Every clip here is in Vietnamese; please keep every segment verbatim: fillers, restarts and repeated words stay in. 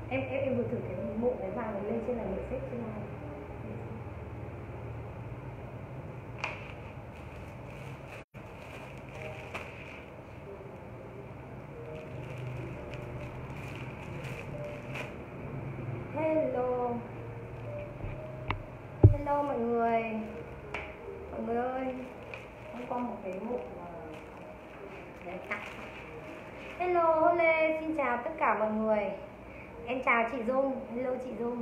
Em em em vừa thử cái bộ cái vàng này lên trên này mình xếp trên này. Hello. Hello mọi người. Mọi người ơi, hôm qua một cái bộ để tặng. Hello Hole, xin chào tất cả mọi người. Em chào chị Dung. Hello chị Dung.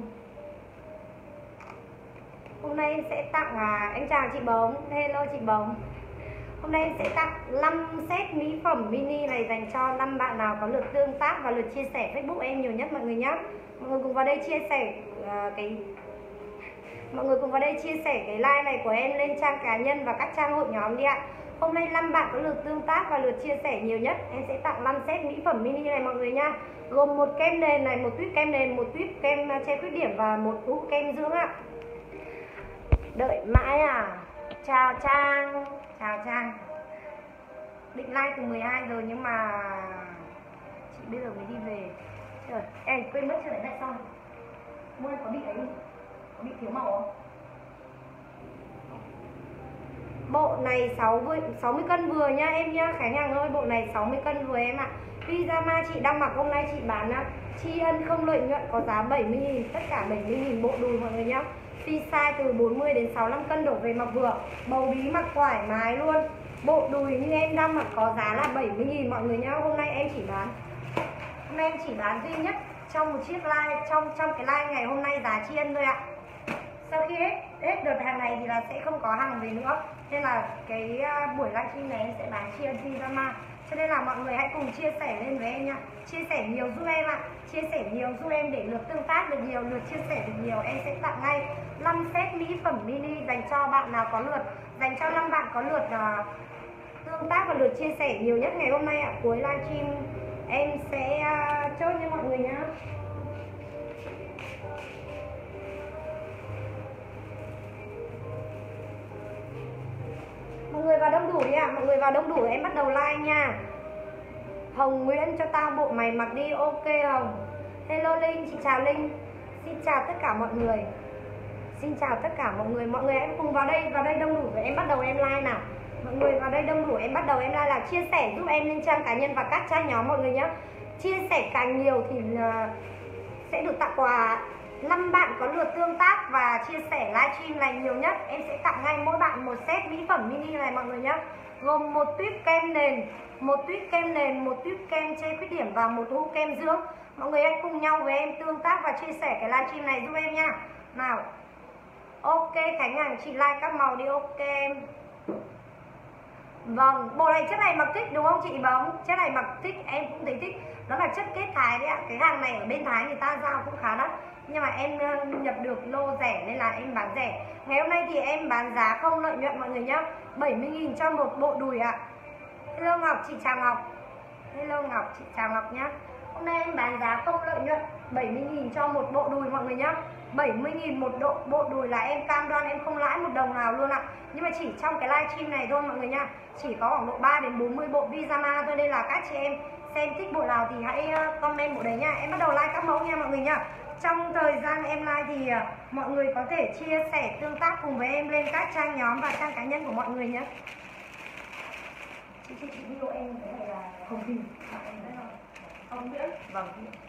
Hôm nay em sẽ tặng à, em chào chị Bóng. Hello chị Bóng. Hôm nay em sẽ tặng năm set mỹ phẩm mini này dành cho năm bạn nào có lượt tương tác và lượt chia sẻ Facebook em nhiều nhất mọi người nhé. Mọi người cùng vào đây chia sẻ uh, cái Mọi người cùng vào đây chia sẻ cái like này của em lên trang cá nhân và các trang hội nhóm đi ạ. Hôm nay năm bạn có lượt tương tác và lượt chia sẻ nhiều nhất, em sẽ tặng năm set mỹ phẩm mini này mọi người nha. Gồm một kem nền này, một tuyết kem nền, một tuyết kem che khuyết điểm và một hũ kem dưỡng ạ. Đợi mãi à. Chào Trang. Chào Trang. Định like từ mười hai giờ nhưng mà chị bây giờ mới đi về. Trời, em quên mất chưa đánh lại xong. Mua em có bị ấy không? Có bị thiếu màu không? Bộ này sáu mươi cân vừa nha em nhá. Khánh Hằng ơi, bộ này sáu mươi cân vừa em ạ. Pyjama chị đang mặc hôm nay chị bán á, tri ân không lợi nhuận có giá bảy mươi nghìn, tất cả bảy mươi nghìn bộ đùi mọi người nhá. Phi size từ bốn mươi đến sáu mươi lăm cân đổ về mặc vừa, bầu bí mặc thoải mái luôn. Bộ đùi như em đang mặc có giá là bảy mươi nghìn mọi người nhá. Hôm nay em chỉ bán Hôm nay em chỉ bán duy nhất trong một chiếc live, trong trong cái live ngày hôm nay giá tri ân thôi ạ. Sau khi hết hết đợt hàng này thì là sẽ không có hàng về nữa. Nên là cái buổi livestream này em sẽ bán tri ân pyjama. Cho nên là mọi người hãy cùng chia sẻ lên với em nha. Chia sẻ nhiều giúp em ạ. Chia sẻ nhiều giúp em để lượt tương tác được nhiều, lượt chia sẻ được nhiều. Em sẽ tặng ngay năm set mỹ phẩm mini dành cho bạn nào có lượt, dành cho năm bạn có lượt uh, tương tác và lượt chia sẻ nhiều nhất ngày hôm nay ạ. Cuối livestream em sẽ uh, chốt cho mọi người nhá. Mọi người vào đông đủ đi ạ, à. Mọi người vào đông đủ em bắt đầu like nha. Hồng Nguyễn cho tao bộ mày mặc đi. Ok Hồng. Hello Linh, chị chào Linh. Xin chào tất cả mọi người. Xin chào tất cả mọi người. Mọi người hãy cùng vào đây, vào đây đông đủ rồi em bắt đầu em like nào. Mọi người vào đây đông đủ em bắt đầu em like là chia sẻ giúp em lên trang cá nhân và các trang nhóm mọi người nhé. Chia sẻ càng nhiều thì uh, sẽ được tặng quà. Năm bạn có lượt tương tác và chia sẻ livestream này nhiều nhất, em sẽ tặng ngay mỗi bạn một set mỹ phẩm mini này mọi người nhé. Gồm một tuyết kem nền, một tuyết kem nền, một tuyết kem che khuyết điểm và một hũ kem dưỡng. Mọi người hãy cùng nhau với em tương tác và chia sẻ cái livestream này giúp em nha. Nào. Ok Khánh Hằng, chị like các màu đi. Ok em. Vâng, bộ này chất này mặc thích đúng không chị Bóng? Chất này mặc thích, em cũng thấy thích. Đó là chất kết Thái đấy ạ. Cái hàng này ở bên Thái người ta giao cũng khá đắt, nhưng mà em nhập được lô rẻ nên là em bán rẻ. Ngày hôm nay thì em bán giá không lợi nhuận mọi người nhá. bảy mươi nghìn cho một bộ đùi ạ. Hello Ngọc, chị chào Ngọc. Hello Ngọc, chị chào Ngọc nhá. Hôm nay em bán giá không lợi nhuận bảy mươi nghìn cho một bộ đùi mọi người nhá. bảy mươi nghìn một độ bộ đùi là em cam đoan em không lãi một đồng nào luôn ạ. Nhưng mà chỉ trong cái livestream này thôi mọi người nha. Chỉ có khoảng độ ba đến bốn mươi bộ pyjama thôi, nên là các chị em xem thích bộ nào thì hãy comment bộ đấy nha. Em bắt đầu like các mẫu nha mọi người nha. Trong thời gian em like thì uh, mọi người có thể chia sẻ tương tác cùng với em lên các trang nhóm và trang cá nhân của mọi người nhé. Chị chị chị video em cái này là Hồng Thìn, Hồng Nguyễn. Vâng.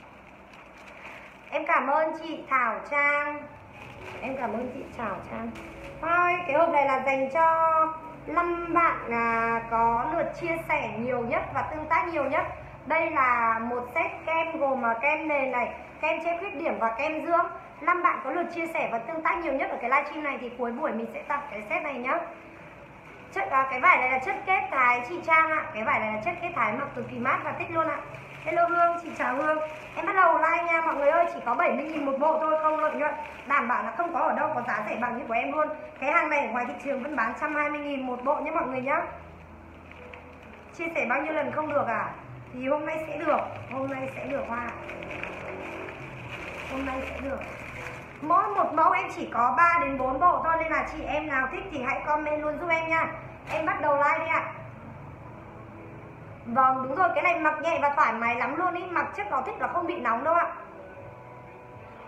Em cảm ơn chị Thảo Trang. Em cảm ơn chị Thảo Trang. Thôi cái hộp này là dành cho năm bạn là có lượt chia sẻ nhiều nhất và tương tác nhiều nhất. Đây là một set kem gồm kem nền này, kem che khuyết điểm và kem dưỡng. Năm bạn có lượt chia sẻ và tương tác nhiều nhất ở cái livestream này thì cuối buổi mình sẽ tặng cái set này nhá. Chất, à, cái vải này là chất kết Thái chị Trang ạ. Cái vải này là chất kết Thái mặc cực kỳ mát và thích luôn ạ. Hello Hương, chị chào Hương. Em bắt đầu like nha mọi người ơi, chỉ có bảy mươi nghìn một bộ thôi, không lợi nhuận. Đảm bảo là không có ở đâu có giá rẻ bằng như của em luôn. Cái hàng này ở ngoài thị trường vẫn bán một trăm hai mươi nghìn một bộ nhé mọi người nhá. Chia sẻ bao nhiêu lần không được à? Thì hôm nay sẽ được, hôm nay sẽ được Hoa. Hôm nay sẽ được. Mỗi một mẫu em chỉ có ba đến bốn bộ thôi, nên là chị em nào thích thì hãy comment luôn giúp em nha. Em bắt đầu like đi ạ. Vâng, đúng rồi, cái này mặc nhẹ và thoải mái lắm luôn ý. Mặc chất nó thích là không bị nóng đâu ạ.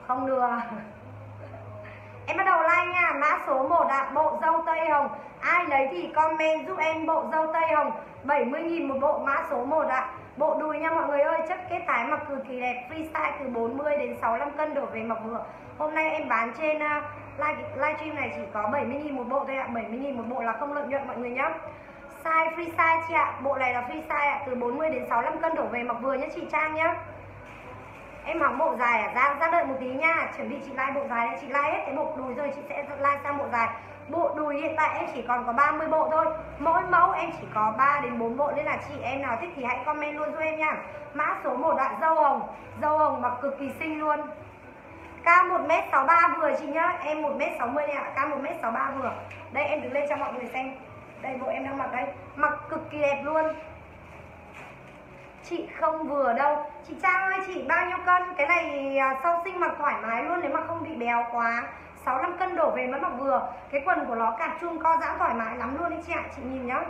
Không được. Em bắt đầu like nha. Mã số một ạ, à, bộ dâu tây hồng. Ai lấy thì comment giúp em bộ dâu tây hồng, bảy mươi nghìn một bộ, mã số một ạ. À. Bộ đùi nha mọi người ơi, chất kết thái mặc cực kỳ đẹp, free size từ bốn mươi đến sáu mươi lăm cân đổ về mặc vừa. Hôm nay em bán trên uh, live livestream này chỉ có bảy mươi nghìn một bộ thôi ạ. À. bảy mươi nghìn một bộ là không lợi nhuận mọi người nhá. Size free size chị ạ. À. Bộ này là free size ạ, à, từ bốn mươi đến sáu mươi lăm cân đổ về mặc vừa nhá chị Trang nhá. Em hỏng bộ dài à? Ra, ra đợi một tí nha. Chuẩn bị chị like bộ dài đấy. Chị like hết cái bộ đùi rồi chị sẽ like sang bộ dài. Bộ đùi hiện tại em chỉ còn có ba mươi bộ thôi. Mỗi mẫu em chỉ có ba đến bốn bộ. Nên là chị em nào thích thì hãy comment luôn giúp em nha. Mã số một đoạn dâu hồng. Dâu hồng mặc cực kỳ xinh luôn. Cao một mét sáu mươi ba vừa chị nhá. Em một mét sáu mươi nè ạ. Cao một mét sáu mươi ba vừa. Đây em đứng lên cho mọi người xem. Đây bộ em đang mặc đây. Mặc cực kỳ đẹp luôn. Chị không vừa đâu. Chị Trang ơi, chị bao nhiêu cân? Cái này sau sinh mặc thoải mái luôn, nếu mà không bị béo quá. Sáu mươi lăm cân đổ về mới mặc vừa. Cái quần của nó cạp chun co giãn thoải mái lắm luôn đấy chị ạ. Chị nhìn nhá.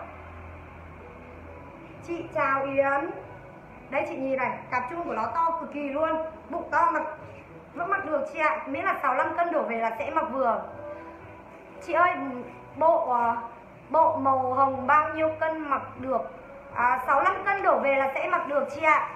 Chị chào Yến. Đây chị nhìn này, cạp chun của nó to cực kỳ luôn. Bụng to mặc vẫn mặc được chị ạ. Miễn là sáu mươi lăm cân đổ về là sẽ mặc vừa. Chị ơi, bộ bộ màu hồng bao nhiêu cân mặc được? À, sáu mươi lăm cân đổ về là sẽ mặc được chị ạ.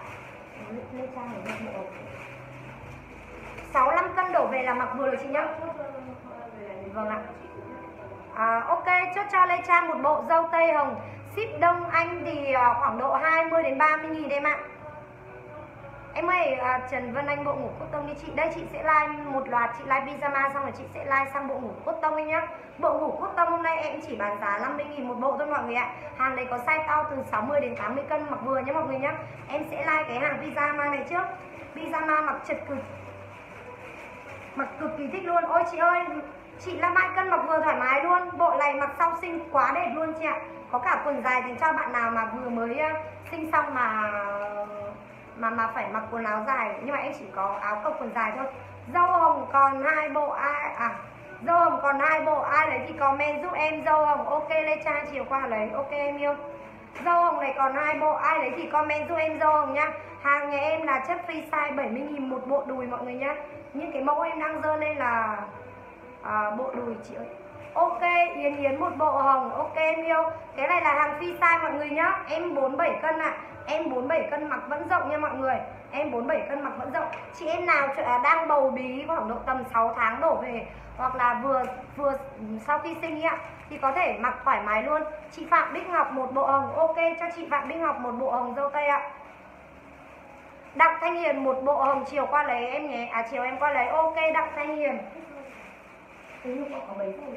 sáu mươi lăm cân đổ về là mặc vừa được chị nhá. Vâng ạ. À, ok, chốt cho Lê Trang một bộ dâu tây hồng. Ship Đông Anh thì khoảng độ hai mươi đến ba mươi nghìn em ạ. Em ơi, à, Trần Vân Anh bộ ngủ cốt tông đi chị. Đây chị sẽ like một loạt, chị like pyjama xong rồi chị sẽ like sang bộ ngủ cốt tông ấy nhá. Bộ ngủ cốt tông hôm nay em chỉ bán giá năm mươi nghìn một bộ thôi mọi người ạ. Hàng đấy có size to từ sáu mươi đến tám mươi cân mặc vừa nhá mọi người nhá. Em sẽ like cái hàng pyjama này trước. Pyjama mặc chật cực, mặc cực kỳ thích luôn. Ôi chị ơi, chị là hai cân mặc vừa thoải mái luôn. Bộ này mặc sau sinh quá đẹp luôn chị ạ. Có cả quần dài dành cho bạn nào mà vừa mới uh, sinh xong mà mà mà phải mặc quần áo dài, nhưng mà em chỉ có áo cộc quần dài thôi. Dâu hồng còn hai bộ ai à dâu hồng còn hai bộ, ai lấy thì comment giúp em dâu hồng. Ok Lê Trang chiều qua lấy. Ok em yêu. Dâu hồng này còn hai bộ, ai lấy thì comment giúp em dâu hồng nhá. Hàng nhà em là chất free size bảy mươi nghìn một bộ đùi mọi người nhá. Những cái mẫu em đang dơ lên là à, bộ đùi chị ơi. Ok Yến Yến một bộ hồng. Ok em yêu. Cái này là hàng free size mọi người nhá. Em bốn mươi bảy cân ạ. À. Em bốn mươi bảy cân mặc vẫn rộng nha mọi người. Em bốn mươi bảy cân mặc vẫn rộng. Chị em nào đang bầu bí khoảng độ tầm sáu tháng đổ về, hoặc là vừa vừa sau khi sinh ạ, thì có thể mặc thoải mái luôn. Chị Phạm Bích Ngọc một bộ hồng. Ok cho chị Phạm Bích Ngọc một bộ hồng dâu tây ạ. Đặng Thanh Hiền một bộ hồng, chiều qua lấy em nhé. À chiều em qua lấy. Ok Đặng Thanh Hiền. Thế nhưng có mấy rồi.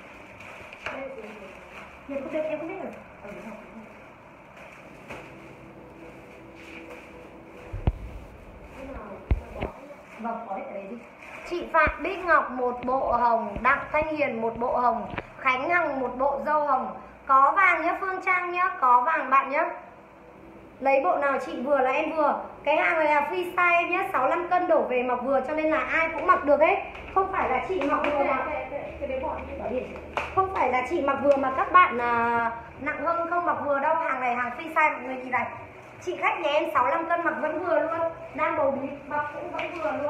Em không biết, em không biết rồi. Vâng, có đấy đi. Chị Phạm Bích Ngọc một bộ hồng, Đặng Thanh Hiền một bộ hồng, Khánh Hằng một bộ dâu hồng. Có vàng nhá Phương Trang nhá, có vàng bạn nhá. Lấy bộ nào chị vừa là em vừa. Cái hàng này là free size nhá, sáu mươi lăm cân đổ về mặc vừa, cho nên là ai cũng mặc được hết. Không phải là chị mặc vừa mà Không phải là chị mặc vừa mà các bạn à, nặng hơn không mặc vừa đâu. Hàng này hàng free size mọi người nhìn này. Chị khách nhà em sáu mươi lăm cân mặc vẫn vừa luôn. Đang bầu bí mặc cũng vẫn vừa luôn.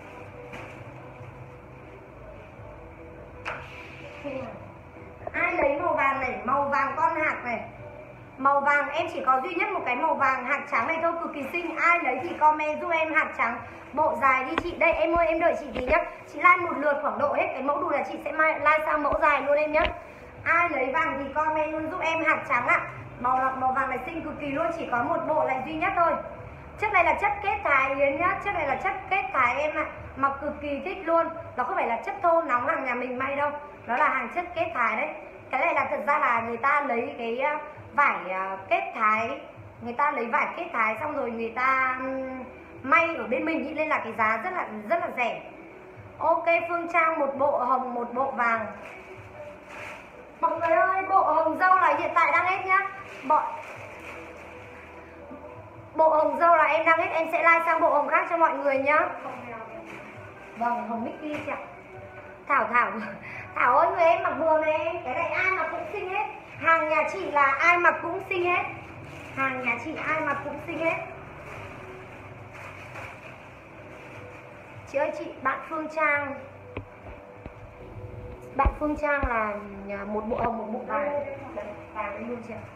Ai lấy màu vàng này, màu vàng con hạt này. Màu vàng em chỉ có duy nhất một cái màu vàng hạt trắng này thôi, cực kỳ xinh. Ai lấy thì comment giúp em hạt trắng. Bộ dài đi chị. Đây em ơi em đợi chị tí nhá. Chị like một lượt khoảng độ hết cái mẫu đùi là chị sẽ like sang mẫu dài luôn em nhá. Ai lấy vàng thì comment luôn giúp em hạt trắng ạ. Màu màu vàng này xinh cực kỳ luôn, chỉ có một bộ này duy nhất thôi. Chất này là chất kết thái Yến nhá. Chất này là chất kết thái em ạ. Mặc cực kỳ thích luôn. Nó không phải là chất thô nóng hàng nhà mình may đâu. Nó là hàng chất kết thái đấy. Cái này là thật ra là người ta lấy cái vải kết thái, người ta lấy vải kết thái xong rồi người ta may ở bên mình, nên là cái giá rất là rất là rẻ. Ok Phương Trang một bộ hồng một bộ vàng. Mọi người ơi, bộ hồng dâu là hiện tại đang hết nhá. Bộ Bộ hồng dâu là em đang hết, em sẽ like sang bộ hồng khác cho mọi người nhá. Vâng, hồng Mickey chị ạ. Thảo Thảo Thảo ơi, người em mặc vừa này em. Cái này ai mặc cũng xinh hết. Hàng nhà chị là ai mặc cũng xinh hết. Hàng nhà chị ai mặc cũng xinh hết. Chị ơi, chị bạn Phương Trang. Bạn Phương Trang là một bộ hồng, một bộ vàng. Vàng đây luôn chị ạ.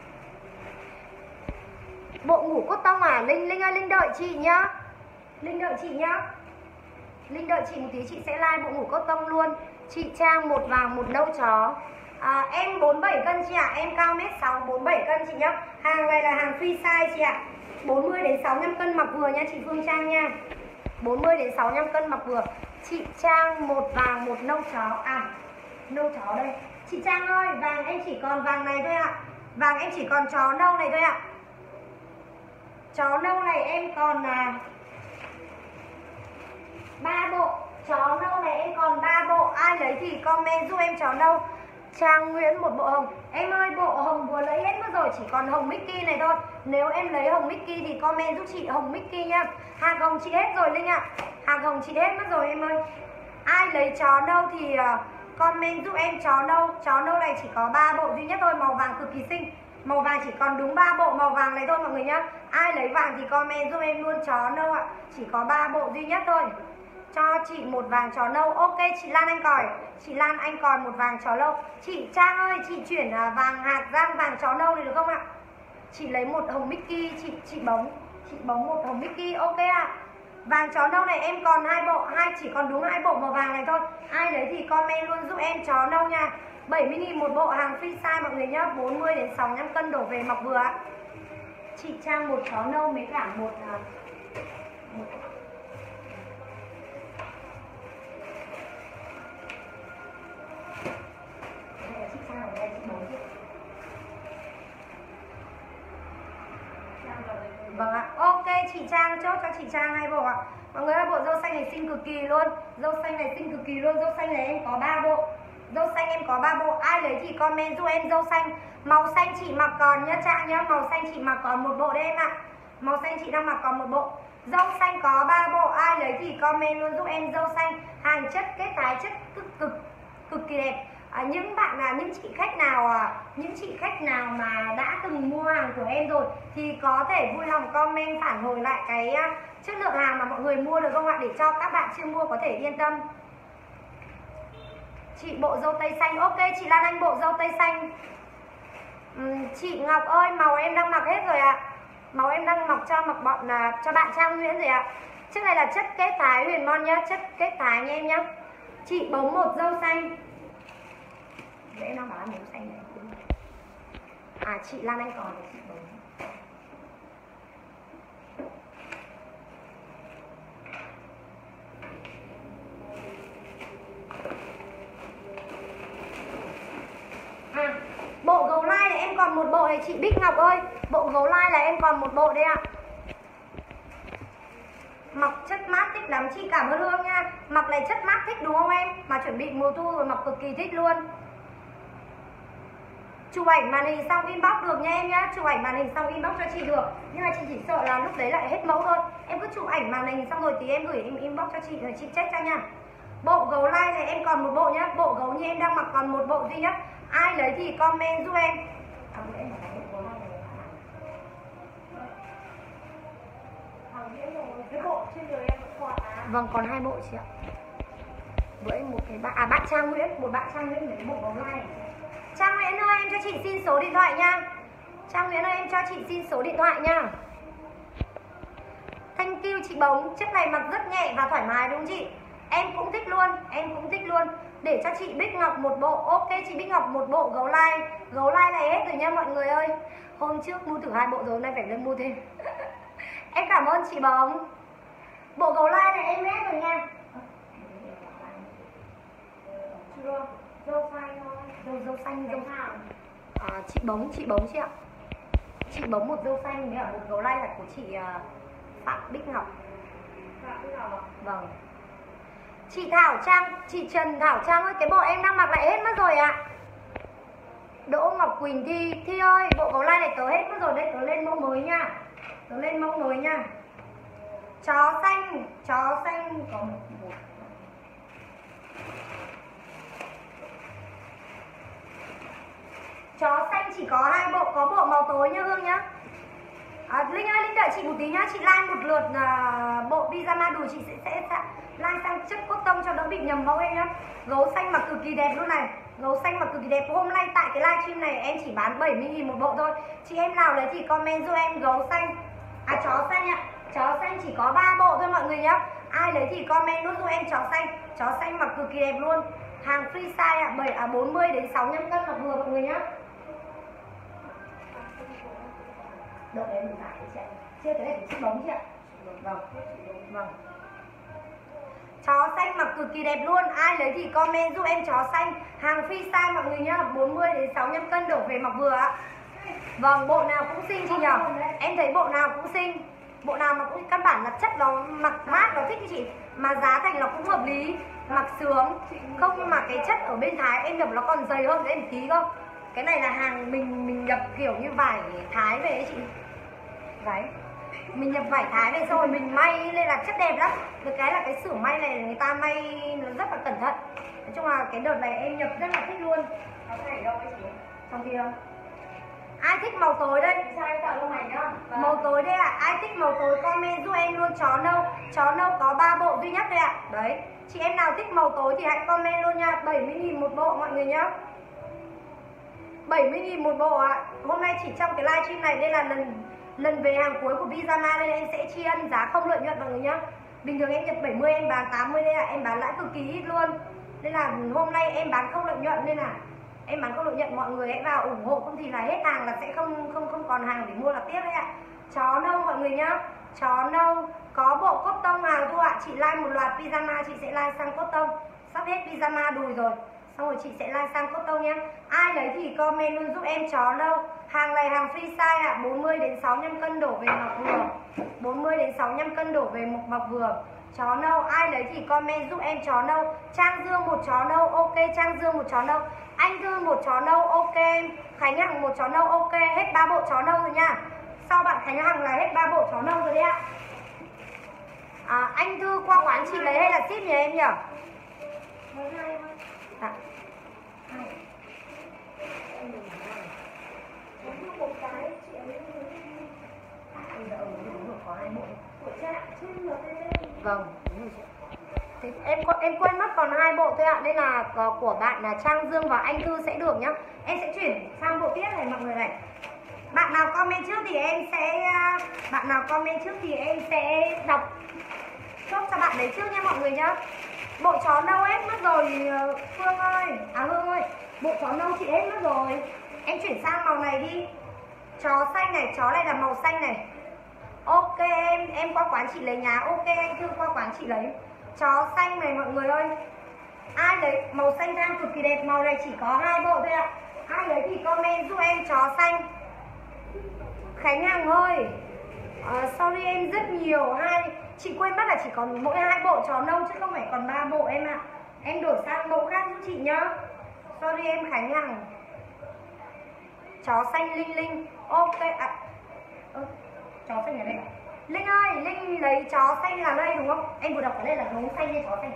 Bộ ngủ cốt tông à? Linh Linh ơi, Linh đợi chị nhá. Linh đợi chị nhá. Linh đợi chị một tí, chị sẽ like bộ ngủ cốt tông luôn. Chị Trang một vàng một nâu chó. À, em bốn mươi bảy cân chị ạ, à. Em cao mét sáu, bốn mươi bảy cân chị nhá. Hàng này là hàng free size chị ạ. À. bốn mươi đến sáu mươi lăm cân mặc vừa nha chị Phương Trang nha. bốn mươi đến sáu mươi lăm cân mặc vừa. Chị Trang một vàng một nâu chó. À, nâu chó đây. Chị Trang ơi, vàng em chỉ còn vàng này thôi ạ. À. Vàng em chỉ còn chó nâu này thôi ạ. À. Chó nâu này em còn là ba bộ. Chó nâu này em còn ba bộ. Ai lấy thì comment giúp em chó nâu. Trang Nguyễn một bộ hồng. Em ơi, bộ hồng vừa lấy hết mất rồi, chỉ còn hồng Mickey này thôi. Nếu em lấy hồng Mickey thì comment giúp chị hồng Mickey nha. Hàng hồng chị hết rồi Linh ạ. À. Hàng hồng chị hết mất rồi em ơi. Ai lấy chó nâu thì uh, comment giúp em chó nâu. Chó nâu này chỉ có ba bộ duy nhất thôi, màu vàng cực kỳ xinh. Màu vàng chỉ còn đúng ba bộ màu vàng này thôi mọi người nhá. Ai lấy vàng thì comment giúp em luôn chó nâu ạ. À. Chỉ có ba bộ duy nhất thôi. Cho chị một vàng chó nâu. Ok, chị Lan Anh Còi. Chị Lan Anh Còi một vàng chó nâu. Chị Trang ơi, chị chuyển vàng hạt rang vàng chó nâu này được không ạ? Chị lấy một hồng Mickey, chị chị bóng. Chị bóng một hồng Mickey, ok ạ. À. Vàng chó nâu này em còn hai bộ, hai chỉ còn đúng hai bộ màu vàng này thôi. Ai lấy thì comment luôn giúp em chó nâu nha. bảy mươi nghìn một bộ, hàng free size mọi người nhá. bốn mươi đến sáu mươi lăm cân đổ về mặc vừa ạ. Chị Trang một chó nâu với cả một, một... Vâng ạ, ok chị Trang, chốt cho chị Trang hai bộ ạ. Mọi người ơi, bộ dâu xanh này xinh cực kỳ luôn. Dâu xanh này xinh cực kỳ luôn. Dâu xanh này em có ba bộ. Dâu xanh em có ba bộ. Ai lấy thì comment giúp em dâu xanh. Màu xanh chị mặc còn nhá Trang nhá. Màu xanh chị mặc còn một bộ đấy em ạ. Màu xanh chị đang mặc còn một bộ. Dâu xanh có ba bộ. Ai lấy thì comment luôn giúp em dâu xanh. Hàng chất kết tái chất cực cực cực kỳ đẹp. À, những bạn là những chị khách nào à, những chị khách nào mà đã từng mua hàng của em rồi thì có thể vui lòng comment phản hồi lại cái uh, chất lượng hàng mà mọi người mua được không ạ, để cho các bạn chưa mua có thể yên tâm. Chị bộ dâu tây xanh, ok chị Lan Anh bộ dâu tây xanh. uhm, Chị Ngọc ơi, màu em đang mặc hết rồi ạ. À. Màu em đang mặc cho mặc bọn là cho bạn Trang Nguyễn rồi ạ. À. Chất này là chất kết thái huyền mon nhá, chất kết thái nha em nhá. Chị bóng một dâu xanh. Để em đang bảo là màu xanh này. À chị Lan Anh còn chị bóng. À, bộ gấu lai này em còn một bộ này chị Bích Ngọc ơi. Bộ gấu lai là em còn một bộ đấy ạ. Mặc chất mát thích lắm, chị cảm ơn Hương nha. Mặc này chất mát thích đúng không em? Mà chuẩn bị mùa thu rồi mặc cực kỳ thích luôn. Chụp ảnh màn hình xong inbox được nha em nhá. Chụp ảnh màn hình xong inbox cho chị được. Nhưng mà chị chỉ sợ là lúc đấy lại hết mẫu thôi. Em cứ chụp ảnh màn hình xong rồi tí em gửi em inbox cho chị rồi chị check cho nha. Bộ gấu lai này em còn một bộ nhá. Bộ gấu như em đang mặc còn một bộ duy nhất. Ai lấy thì comment giúp em. À, em cái bộ trên người em vẫn còn à? Vâng, còn hai bộ chị ạ. Với một cái bạn à bạn Trang Nguyễn, một bạn Trang Nguyễn lấy bộ gấu lai. Trang Nguyễn ơi, em cho chị xin số điện thoại nha. Trang Nguyễn ơi, em cho chị xin số điện thoại nha. Thank you chị Bóng. Chất này mặc rất nhẹ và thoải mái đúng không chị? Em cũng thích luôn, em cũng thích luôn. Để cho chị Bích Ngọc một bộ. Ok chị Bích Ngọc một bộ gấu lai. Gấu lai này hết rồi nha mọi người ơi. Hôm trước mua thử hai bộ rồi, hôm nay phải lên mua thêm. Em cảm ơn chị Bóng. Bộ gấu lai này em hết rồi nha. Chưa, dâu xanh thôi. Dâu, dâu xanh, dâu thảo. À, chị Bóng, chị Bóng chị ạ. Chị Bóng một dâu xanh với cả một gấu lai là của chị uh, Phạm Bích Ngọc. Phạm Bích Ngọc. Vâng. Chị Thảo Trang, chị Trần Thảo Trang ơi, cái bộ em đang mặc lại hết mất rồi ạ. À. Đỗ Ngọc Quỳnh Thi, Thi ơi, bộ gấu lai này tớ hết mất rồi đấy, tớ lên mẫu mới nha. Tớ lên mẫu mới nha. Chó xanh, chó xanh có một bộ. Chó xanh chỉ có hai bộ, có bộ màu tối nha Hương nhá. À, Linh ơi, Linh đợi chị một tí nhá, chị like một lượt uh, bộ pyjama đùi chị sẽ sẽ, sẽ lai sang chất cốt tông cho đỡ bị nhầm mẫu em nhá. Gấu xanh mặc cực kỳ đẹp luôn này. Gấu xanh mặc cực kỳ đẹp. Hôm nay tại cái livestream này em chỉ bán bảy mươi nghìn một bộ thôi. Chị em nào lấy thì comment giúp em gấu xanh. À chó xanh ạ. Chó xanh chỉ có ba bộ thôi mọi người nhá. Ai lấy thì comment nút giúp em chó xanh. Chó xanh mặc cực kỳ đẹp luôn. Hàng free size ạ, bảy à bốn mươi đến sáu mươi lăm cân mặc vừa mọi người nhá. Đợi em giải chị ạ. Chưa cái này của chiếc bóng chị ạ. Vâng. Vâng. Chó xanh mặc cực kỳ đẹp luôn. Ai lấy thì comment giúp em chó xanh. Hàng free size mọi người nhá, bốn mươi đến sáu mươi lăm cân đổ về mặc vừa ạ. Vâng, bộ nào cũng xinh chị nhở. Em thấy bộ nào cũng xinh. Bộ nào mà cũng căn bản là chất nó mặc mát nó thích chị. Mà giá thành nó cũng hợp lý, mặc sướng. Không nhưng mà cái chất ở bên Thái em nhập nó còn dày hơn đấy một tí không. Cái này là hàng mình mình nhập kiểu như vải Thái về ấy chị. Đấy. Mình nhập vải Thái về xong rồi mình may lên là chất đẹp lắm. Được cái là cái xưởng may này người ta may nó rất là cẩn thận. Nói chung là cái đợt này em nhập rất là thích luôn. Có cái này đâu ấy chị? Trong kia. Ai thích màu tối đây? Sai tạo lông mày nhá. Vâng. Màu tối đây ạ. À. Ai thích màu tối comment giúp em luôn chó nâu. Chó nâu có ba bộ duy nhất đây ạ. À. Đấy. Chị em nào thích màu tối thì hãy comment luôn nha. bảy mươi nghìn một bộ mọi người nhá. bảy mươi nghìn một bộ ạ. À. Hôm nay chỉ trong cái livestream này đây là lần lần về hàng cuối của pyjama nên em sẽ tri ân giá không lợi nhuận mọi người nhá. Bình thường em nhập bảy mươi em bán tám mươi đây là em bán lãi cực kỳ ít luôn. Nên là hôm nay em bán không lợi nhuận nên là em bán không lợi nhuận, mọi người hãy vào ủng hộ không thì là hết hàng là sẽ không không không còn hàng để mua là tiếp đấy ạ. Chó nâu mọi người nhá. Chó nâu có bộ cốt tông nào thôi ạ. Chị like một loạt pyjama chị sẽ like sang cốt tông. Sắp hết pyjama đùi rồi. Xong rồi chị sẽ like sang cốt tông nhá. Ai lấy thì comment luôn giúp em chó nâu. Hàng này hàng free size ạ, bốn mươi đến sáu mươi lăm cân đổ về mặc vừa. bốn mươi đến sáu mươi lăm cân đổ về một mặc vừa. Chó nâu, ai lấy thì comment giúp em chó nâu. Trang Dương một chó nâu, ok. Trang Dương một chó nâu. Anh Thư một chó nâu, ok. Khánh Hằng một chó nâu, ok. Hết ba bộ chó nâu rồi nha. Sau bạn Khánh Hằng là hết ba bộ chó nâu rồi đấy ạ. À, anh Thư qua quán chị lấy hay là ship nhỉ em nhỉ? À. Một cái chị ấy có hai bộ của cha trên lờ tê vê. Vâng, đúng rồi chị. Thì em em quên mất còn hai bộ thôi ạ, nên là của bạn là Trang Dương và anh Thư sẽ được nhá. Em sẽ chuyển sang bộ tiếp này mọi người này. Bạn nào comment trước thì em sẽ bạn nào comment trước thì em sẽ đọc chốt cho bạn đấy trước nha mọi người nhá. Bộ chó nâu hết mất rồi Phương ơi, à Hương ơi, bộ chó nâu chị hết mất rồi. Em chuyển sang màu này đi. Chó xanh này, chó này là màu xanh này. Ok em, em qua quán chị lấy nhá. Ok anh Thư qua quán chị lấy. Chó xanh này mọi người ơi. Ai lấy màu xanh than cực kỳ đẹp. Màu này chỉ có hai bộ thôi ạ. Ai lấy thì comment giúp em chó xanh. Khánh Hằng ơi, uh, sorry em rất nhiều. Hai chị quên mất là chỉ còn mỗi hai bộ chó nâu chứ không phải còn ba bộ em ạ. À. Em đổi sang mẫu khác giúp chị nhá. Sorry em Khánh Hằng. Chó xanh Linh Linh. Ok à, ừ, chó xanh ở đây. Linh ơi, Linh lấy chó xanh là đây đúng không? Em vừa đọc ở đây là gấu xanh hay chó xanh?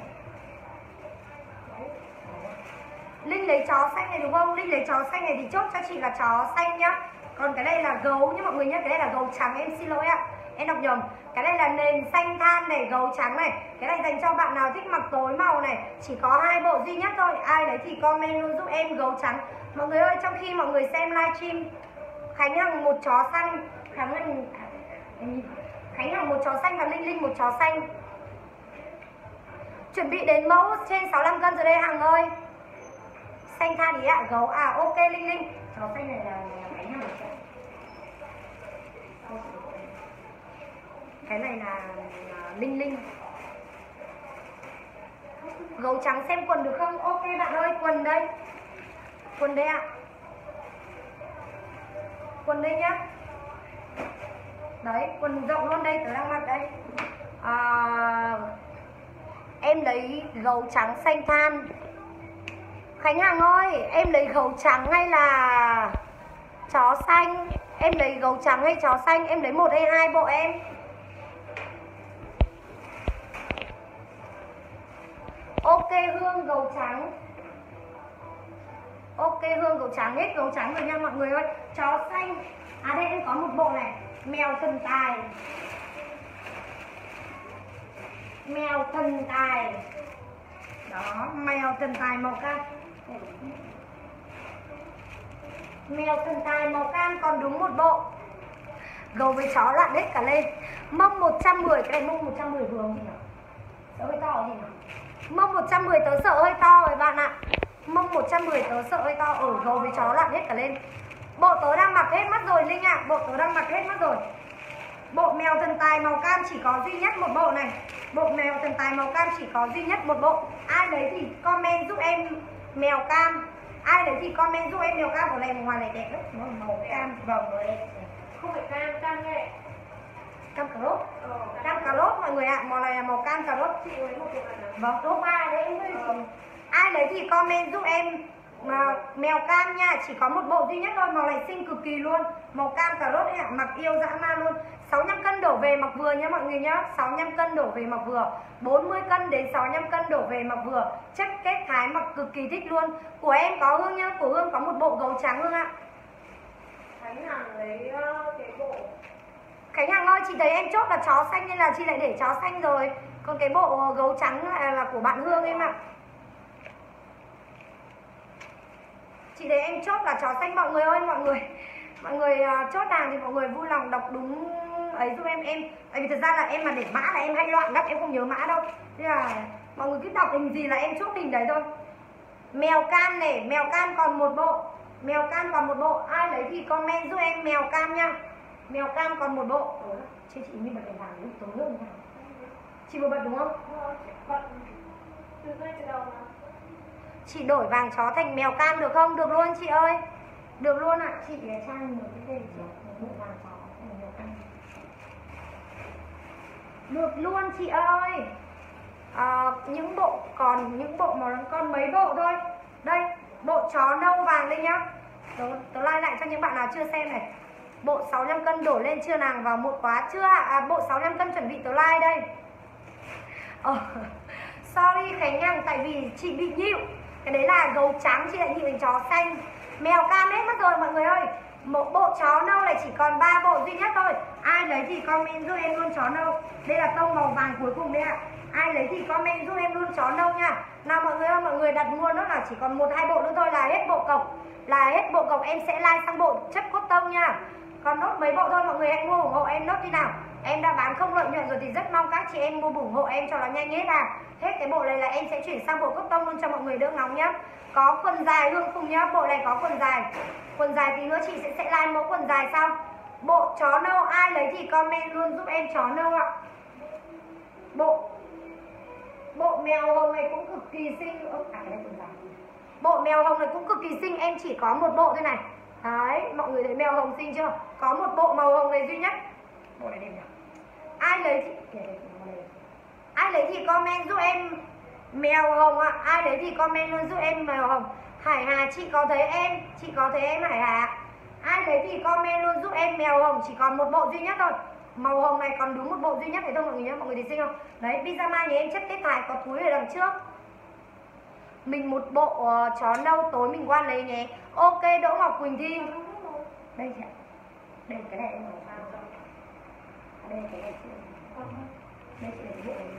Linh lấy chó xanh này đúng không? Linh lấy chó xanh này thì chốt cho chị là chó xanh nhá. Còn cái đây là gấu nhá mọi người nhá. Cái đây là gấu trắng, em xin lỗi ạ. Em đọc nhầm. Cái đây là nền xanh than này, gấu trắng này. Cái này dành cho bạn nào thích mặc tối màu này. Chỉ có hai bộ duy nhất thôi. Ai lấy thì comment luôn giúp em gấu trắng. Mọi người ơi, trong khi mọi người xem livestream, Khánh Hằng một chó xanh, Khánh Hằng Khánh Hằng một chó xanh và Linh Linh một chó xanh. Chuẩn bị đến mẫu trên sáu mươi lăm cân rồi đây Hằng ơi. Xanh than ý ạ, gấu à, ok Linh Linh. Chó xanh này là, là Khánh Hằng. Cái này là, là Linh Linh. Gấu trắng xem quần được không? Ok bạn ơi, quần đây. Quần đây ạ. Quần đây nhá. Đấy, quần rộng luôn đây, tớ đang mặc đây. À, em lấy gấu trắng xanh than. Khánh Hằng ơi, em lấy gấu trắng hay là chó xanh? Em lấy gấu trắng hay chó xanh? Em lấy một hay hai bộ em? Ok Hương gấu trắng. Ok Hương gấu trắng, hết gấu trắng rồi nha mọi người ơi. Chó xanh. À đây em có một bộ này, mèo thần tài. Mèo thần tài. Đó, mèo thần tài màu cam. Mèo thần tài màu cam còn đúng một bộ. Gấu với chó lặn hết cả lên. Mông một trăm mười, cái này mông một trăm mười vừa không chị nào? Sợ hơi to gì nào? Mông một trăm mười tớ sợ hơi to rồi bạn ạ. Mông một trăm mười tớ sợ hơi to. Ở gấu với chó lặn hết cả lên. Bộ tớ đang mặc hết mất rồi Linh ạ. À. Bộ tớ đang mặc hết mất rồi. Bộ mèo thần tài màu cam chỉ có duy nhất một bộ này. Bộ mèo thần tài màu cam chỉ có duy nhất một bộ. Ai lấy thì comment giúp em mèo cam. Ai lấy thì comment giúp em mèo cam. Bộ này ngoài này đẹp lắm. Màu cam vòng rồi đẹp. Không phải cam, cam nhẹ. Cam cà rốt. Ờ, cam cà rốt mọi người ạ. À. Màu này là màu cam cà rốt. Chị lấy một bộ này nào? Vâng, số ba đấy em ơi. Ờ. Ai lấy thì comment giúp em mà mèo cam nha, chỉ có một bộ duy nhất thôi, màu này xinh cực kỳ luôn. Màu cam cà rốt ấy ạ, mặc yêu dã man luôn. Sáu mươi lăm cân đổ về mặc vừa nhá mọi người nhá. Sáu mươi lăm cân đổ về mặc vừa. Bốn mươi cân đến sáu mươi lăm cân đổ về mặc vừa. Chất kết thái mặc cực kỳ thích luôn. Của em có Hương nhá, của Hương có một bộ gấu trắng Hương ạ. Khánh Hằng lấy uh, cái bộ. Khánh Hằng ơi, chị thấy em chốt là chó xanh nên là chị lại để chó xanh rồi. Còn cái bộ gấu trắng là, là của bạn Hương em ạ. Chị thấy em chốt là chó xanh mọi người ơi, mọi người mọi người uh, chốt hàng thì mọi người vui lòng đọc đúng ấy giúp em em. Tại vì thật ra là em mà để mã là em hay loạn lắm, em không nhớ mã đâu. Thế là mọi người cứ đọc hình gì là em chốt hình đấy thôi. Mèo cam này, mèo cam còn một bộ. Mèo cam còn một bộ, ai lấy thì comment giúp em mèo cam nha. Mèo cam còn một bộ. Chứ chị mới bật đèn vàng lúc tối hơn nào. Chị vừa bật đúng không? Bật từ ngay từ đầu mà. Chị đổi vàng chó thành mèo cam được không? Được luôn chị ơi. Được luôn ạ. À. Chị trang một cái tên chị bộ vàng chó thành mèo cam. Được luôn chị ơi. À, những bộ còn những bộ mà còn mấy bộ thôi. Đây, bộ chó nâu vàng đây nhá. Tớ, tớ like lại cho những bạn nào chưa xem này. Bộ sáu mươi lăm cân đổ lên chưa nàng vào một quá chưa ạ? À, bộ sáu mươi lăm cân chuẩn bị tớ like đây. Ờ, sorry Khánh Hằng, tại vì chị bị nhịu. Cái đấy là gấu trắng, chị lại nhịu thành chó xanh. Mèo cam hết mất rồi mọi người ơi. Một bộ chó nâu này chỉ còn ba bộ duy nhất thôi. Ai lấy thì comment giúp em luôn chó nâu. Đây là tông màu vàng cuối cùng đấy ạ. Ai lấy thì comment giúp em luôn chó nâu nha. Nào mọi người ơi, mọi người đặt mua nó là chỉ còn một hai bộ nữa thôi là hết bộ cọc. Là hết bộ cọc, em sẽ like sang bộ chất cốt tông nha. Còn nốt mấy bộ thôi, mọi người hãy mua ủng hộ em nốt đi nào. Em đã bán không lợi nhuận rồi thì rất mong các chị em mua ủng hộ em cho nó nhanh hết à. Hết cái bộ này là em sẽ chuyển sang bộ cốt tông luôn cho mọi người đỡ ngóng nhá. Có quần dài Hương cùng nhá, bộ này có quần dài. Quần dài tí nữa chị sẽ sẽ like mẫu quần dài sau. Bộ chó nâu ai lấy thì comment luôn giúp em chó nâu ạ. Bộ Bộ mèo hồng này cũng cực kỳ xinh. Ơ, à, cái này quần dài. Bộ mèo hồng này cũng cực kỳ xinh, em chỉ có một bộ thôi này. Đấy, mọi người thấy mèo hồng xinh chưa? Có một bộ màu hồng này duy nhất. Bộ này đẹp nhỉ? Ai lấy thì Ai lấy thì comment giúp em mèo hồng ạ. À. Ai lấy thì comment luôn giúp em mèo hồng. Hải Hà chị có thấy em, chị có thấy em Hải Hà. Ai lấy thì comment luôn giúp em mèo hồng, chỉ còn một bộ duy nhất thôi. Màu hồng này còn đúng một bộ duy nhất này thôi mọi người nhé, mọi người thấy xinh không? Đấy, pyjama nhà em chất kết thải có túi ở đằng trước. Mình một bộ uh, chó nâu tối mình qua lấy nhé. Ok Đỗ Ngọc Quỳnh Thi. Đây chị ạ. Đây cái này em màu sao? Đây cái này chị. Đây chị này cái bộ này.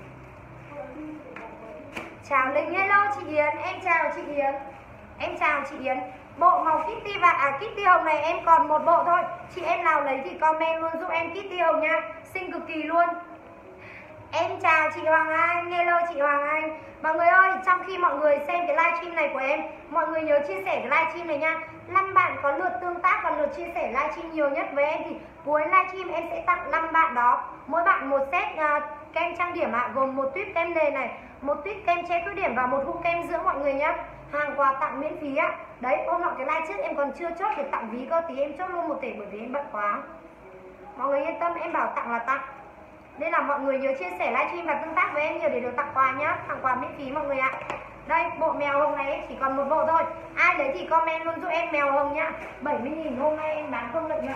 Chào Linh, hello chị Yến, em chào chị Yến. Em chào chị Yến. Bộ màu Kitty và à Kitty hồng này em còn một bộ thôi. Chị em nào lấy thì comment luôn giúp em Kitty hồng nha. Xinh cực kỳ luôn. Em chào chị Hoàng Anh, hello chị Hoàng Anh. Mọi người ơi, trong khi mọi người xem cái livestream này của em, mọi người nhớ chia sẻ cái livestream này nha. năm bạn có lượt tương tác và lượt chia sẻ livestream nhiều nhất với em thì cuối livestream em sẽ tặng năm bạn đó. Mỗi bạn một set uh, kem trang điểm ạ, à, gồm một tuyếp kem nền này, một tuyếp kem che khuyết điểm và một hũ kem dưỡng mọi người nhé. Hàng quà tặng miễn phí á. Đấy, hôm nọ cái live trước em còn chưa chốt được tặng ví cơ, tí em chốt luôn một tỷ bởi vì em bận quá. Mọi người yên tâm, em bảo tặng là tặng. Nên là mọi người nhớ chia sẻ livestream và tương tác với em nhiều để được tặng quà nhá. Tặng quà miễn phí mọi người ạ. Đây, bộ mèo hồng này chỉ còn một bộ thôi. Ai lấy thì comment luôn giúp em mèo hồng nhá. bảy mươi nghìn hôm nay em bán không lợi nhuận.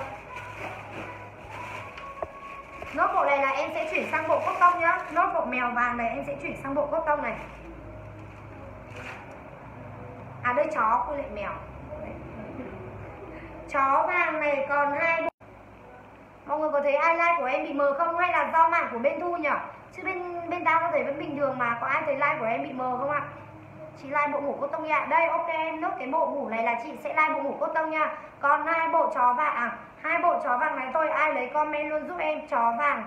Nốt bộ này là em sẽ chuyển sang bộ cốt tông nhá. Nốt bộ mèo vàng này em sẽ chuyển sang bộ cốt tông này. À đây chó, cô lại mèo. Chó vàng này còn hai bộ. Mọi người có thấy highlight của em bị mờ không, hay là do mạng của bên Thu nhỉ? Chứ bên bên tao có thấy vẫn bình thường mà. Có ai thấy like của em bị mờ không ạ? Chị like bộ ngủ cotton nha. Đây, ok, em nốt cái bộ ngủ này là chị sẽ like bộ ngủ cotton nha. Còn hai bộ chó vàng à, hai bộ chó vàng này thôi, ai lấy comment luôn giúp em chó vàng.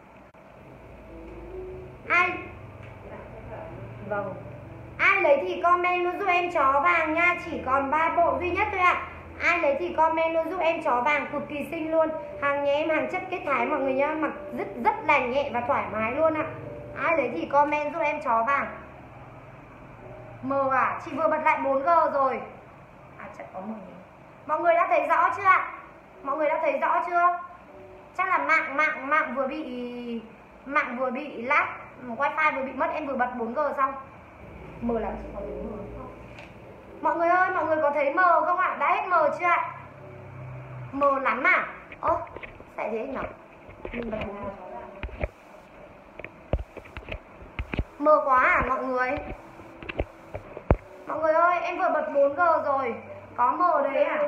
Ai? Vâng. Ai lấy thì comment luôn giúp em chó vàng nha, chỉ còn ba bộ duy nhất thôi ạ. À. Ai lấy thì comment luôn giúp em chó vàng, cực kỳ xinh luôn. Hàng nhà em hàng chất kết thái mọi người nhá, mặc rất rất là nhẹ và thoải mái luôn ạ. À. Ai lấy thì comment giúp em chó vàng. Mờ à, chị vừa bật lại bốn G rồi. À chắc có mờ. Mọi người đã thấy rõ chưa ạ? Mọi người đã thấy rõ chưa? Chắc là mạng mạng mạng vừa bị mạng vừa bị lag, wifi vừa bị mất, em vừa bật bốn G xong. Mờ lắm, chị có thấy mờ không? Mọi người ơi, mọi người có thấy mờ không ạ? Đã hết mờ chưa ạ? Mờ lắm à? Ơ, tại thế nhỉ? Mình bật bốn G. Mờ quá à mọi người? Mọi người ơi, em vừa bật bốn G rồi. Có mờ đấy à?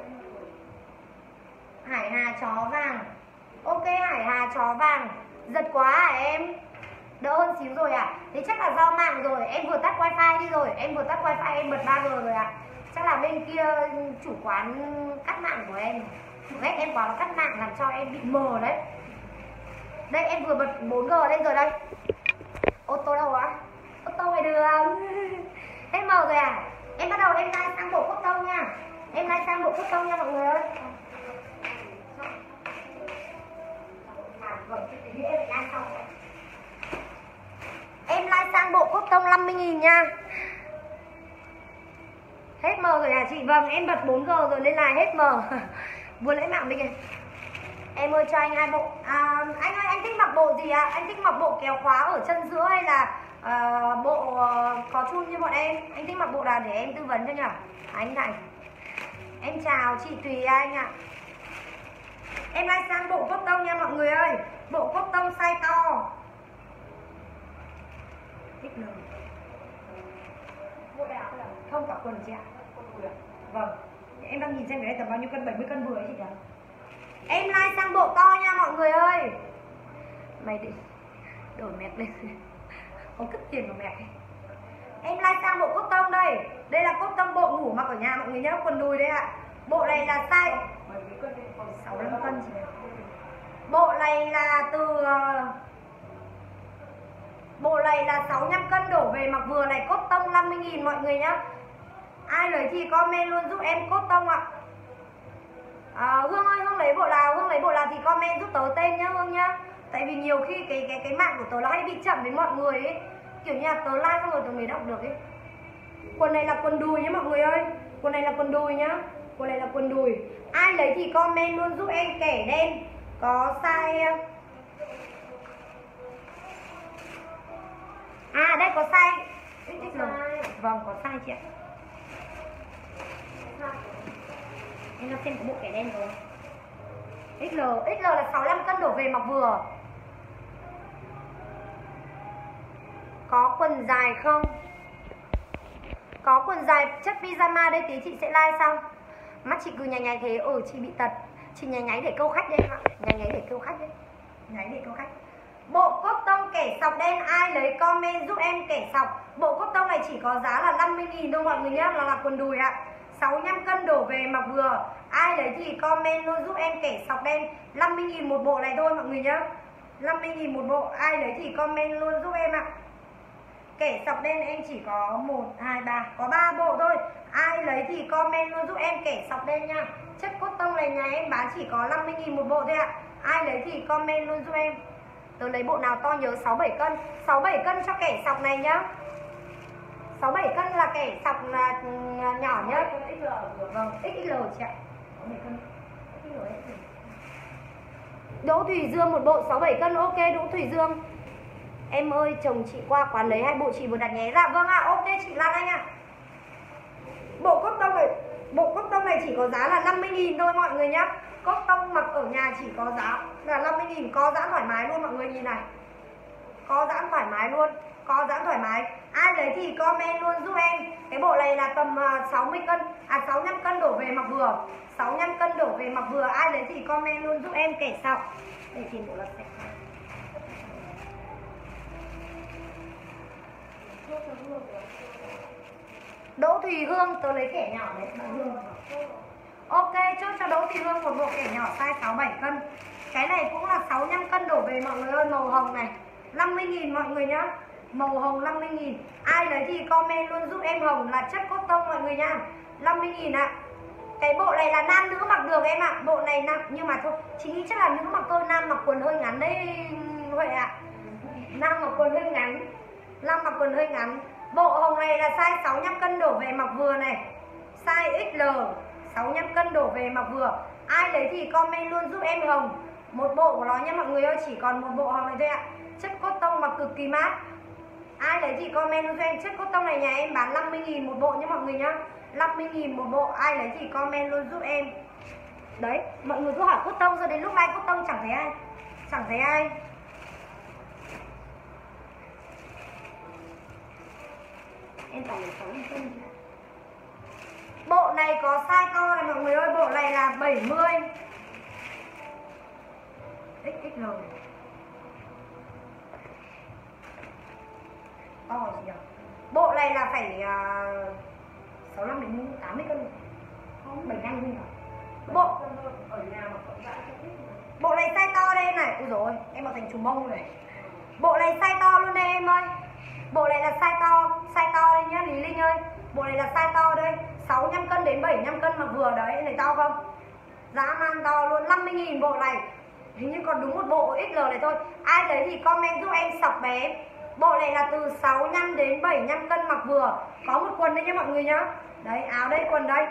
Hải Hà chó vàng. Ok, Hải Hà chó vàng. Giật quá à em? Đỡ hơn xíu rồi à? Thế chắc là do mạng rồi. Em vừa tắt wifi đi rồi. Em vừa tắt wifi, em bật ba G rồi ạ. À. Chắc là bên kia chủ quán cắt mạng của em. Ghét em quá, nó cắt mạng làm cho em bị mờ đấy. Đây, em vừa bật bốn G đây rồi đây. Ô tô đâu ạ? Ô tô ngoài đường. Em mờ rồi à? Em bắt đầu em like sang bộ cốt tông nha. Em like sang bộ cốt tông nha mọi người ơi. Em like sang bộ cốt tông năm mươi nghìn nha. Hết mờ rồi à chị? Vâng, em bật bốn G rồi nên là hết mờ. Vừa lấy mạng đi kìa. Em ơi cho anh hai bộ. À, anh ơi, anh thích mặc bộ gì ạ? À? Anh thích mặc bộ kéo khóa ở chân giữa hay là uh, bộ uh, có chun như bọn em? Anh thích mặc bộ nào để em tư vấn cho nhỉ? Anh Thành. Em chào chị Thùy Anh ạ. À. Em like sang bộ cốt tông nha mọi người ơi. Bộ cốt tông size to. ích lờ. Không cả quần chị ạ. Vâng. Em đang nhìn xem cái này tầm bao nhiêu cân, bảy mươi cân vừa ấy chị nhỉ? Em like sang bộ to nha mọi người ơi. Mày định đổi mẹt lên. Không cất tiền vào mẹt ấy. Em like sang bộ cốt tông đây. Đây là cốt tông bộ ngủ mặc ở nhà mọi người nhé, quần đùi đấy ạ. À. Bộ này là size sáu mươi lăm cân chị. Bộ này là từ Bộ này là sáu mươi lăm cân đổ về mặc vừa này, cốt tông năm mươi nghìn mọi người nhá. Ai lấy thì comment luôn giúp em cốt tông ạ. À, Hương ơi, Hương lấy bộ nào? Hương lấy bộ nào thì comment giúp tớ tên nhá Hương nhá. Tại vì nhiều khi cái cái cái mạng của tớ nó hay bị chậm với mọi người ấy. Kiểu như là tớ like xong rồi tớ mới đọc được ấy. Quần này là quần đùi nhá mọi người ơi. Quần này là quần đùi nhá. Quần này là quần đùi. Ai lấy thì comment luôn giúp em kẻ đen. Có size. À đây có size ích lờ. Vâng, có size chị ạ. Em đang xem có bộ kẻ đen rồi. ích lờ, ích lờ là sáu mươi lăm cân đổ về mặc vừa. Có quần dài không? Có quần dài chất pyjama đây, tí chị sẽ like xong. Mắt chị cứ nháy nháy thế, ừ chị bị tật. Chị nháy nháy để câu khách đây ạ. Nháy nháy để câu khách đấy. Nháy để câu khách. Bộ cốt tông kẻ sọc đen, ai lấy comment giúp em kẻ sọc. Bộ cốt tông này chỉ có giá là năm mươi nghìn thôi mọi người nhá, là, là quần đùi ạ. sáu mươi lăm cân đổ về mặc vừa. Ai lấy thì comment luôn giúp em kẻ sọc đen. năm mươi nghìn một bộ này thôi mọi người nhá. năm mươi nghìn một bộ, ai lấy thì comment luôn giúp em ạ. Kẻ sọc đen em chỉ có một, hai, ba, có ba bộ thôi. Ai lấy thì comment luôn giúp em kẻ sọc đen nha. Chất cốt tông này nhà em bán chỉ có năm mươi nghìn một bộ thôi ạ. Ai lấy thì comment luôn giúp em. Tớ lấy bộ nào to nhớ sáu bảy cân. sáu bảy cân cho kẻ sọc này nhá. sáu bảy cân là kẻ sọc là nhỏ nhất. Vâng, ích lờ chị ạ. Đỗ Thủy Dương một bộ sáu bảy cân, ok Đỗ Thủy Dương. Em ơi, chồng chị qua quán lấy hai bộ chị vừa đặt nhé. Dạ vâng ạ, à, ok chị Lan Anh ạ. À. Bộ cốt tông này, bộ cốt tông này chỉ có giá là năm mươi nghìn thôi mọi người nhá. Cốt tông mặc ở nhà chỉ có giá là năm mươi nghìn, có giãn thoải mái luôn mọi người nhìn này. Có giãn thoải mái luôn, có giãn thoải mái. Ai lấy thì comment luôn giúp em. Cái bộ này là tầm sáu mươi cân, à sáu mươi lăm cân đổ về mặc vừa. sáu mươi lăm cân đổ về mặc vừa. Ai lấy thì comment luôn giúp em kẻ sọc. Để tìm bộ lật sạch. Đỗ Thùy Hương, tớ lấy kẻ nhỏ đấy. Ok, chốt cho Đỗ Thùy Hương một bộ kẻ nhỏ size sáu bảy cân. Cái này cũng là sáu mươi lăm cân đổ về mọi người ơi, màu hồng này. năm mươi nghìn mọi người nhá. Màu hồng năm mươi nghìn. Ai lấy thì comment luôn giúp em, hồng là chất cốt tông mọi người nha. năm mươi nghìn ạ. À. Cái bộ này là nam nữ mặc được em ạ. À. Bộ này nam, nhưng mà thôi, chị nghĩ chắc là nữ mặc thôi, nam mặc quần hơi ngắn đấy Huệ ạ. À. Nam mặc quần hơi ngắn. Nam mặc quần hơi ngắn. Bộ hồng này là size sáu mươi lăm cân đổ về mặc vừa này. Size ích lờ, sáu mươi lăm cân đổ về mặc vừa. Ai lấy thì comment luôn giúp em hồng. Một bộ của nó nha mọi người ơi, chỉ còn một bộ hồng này thôi ạ. À. Chất cốt tông mà cực kỳ mát. Ai lấy thì comment luôn cho em. Chất cốt tông này nhà em bán năm mươi nghìn một bộ nha mọi người nhá. năm mươi nghìn một bộ. Ai lấy thì comment luôn giúp em. Đấy, mọi người cứ hỏi cốt tông, rồi đến lúc này cốt tông chẳng thấy ai. Chẳng thấy ai. Em phải lấy sáu mươi cân. Bộ này có size to này mọi người ơi. Bộ này là bảy mươi ích ích lờ. To gì nhỉ? Bộ này là phải uh, sáu mươi lăm đến tám mươi cân. Không, bảy mươi lăm cân. Bộ ở nhà mà cộng lại. Bộ này size to đây này. Ui dồi ôi, em mặc thành chùm mông này. Bộ này size to luôn đây em ơi. Bộ này là size to, size to đây nhá Lý Linh ơi. Bộ này là size to đây, sáu mươi lăm cân đến bảy mươi lăm cân mà vừa đấy, này to không? Dã man to luôn, năm mươi nghìn bộ này. Hình như còn đúng một bộ ích lờ này thôi. Ai lấy thì comment giúp em sọc bé. Bộ này là từ sáu mươi lăm đến bảy mươi lăm cân mặc vừa. Có một quần đây nha mọi người nhá. Đấy, áo đây, quần đây.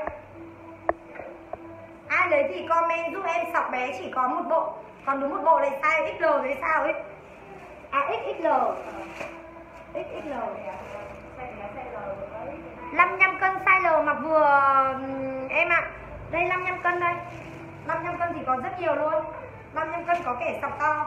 Ai lấy thì comment giúp em sọc bé, chỉ có một bộ. Còn đúng một bộ này size ích lờ đấy sao ấy. À, ích ích lờ. ích ích lờ. năm mươi lăm cân size L mặc vừa em ạ. À. Đây năm mươi lăm cân đây. năm mươi lăm cân thì có rất nhiều luôn. năm mươi lăm cân có kẻ sọc to.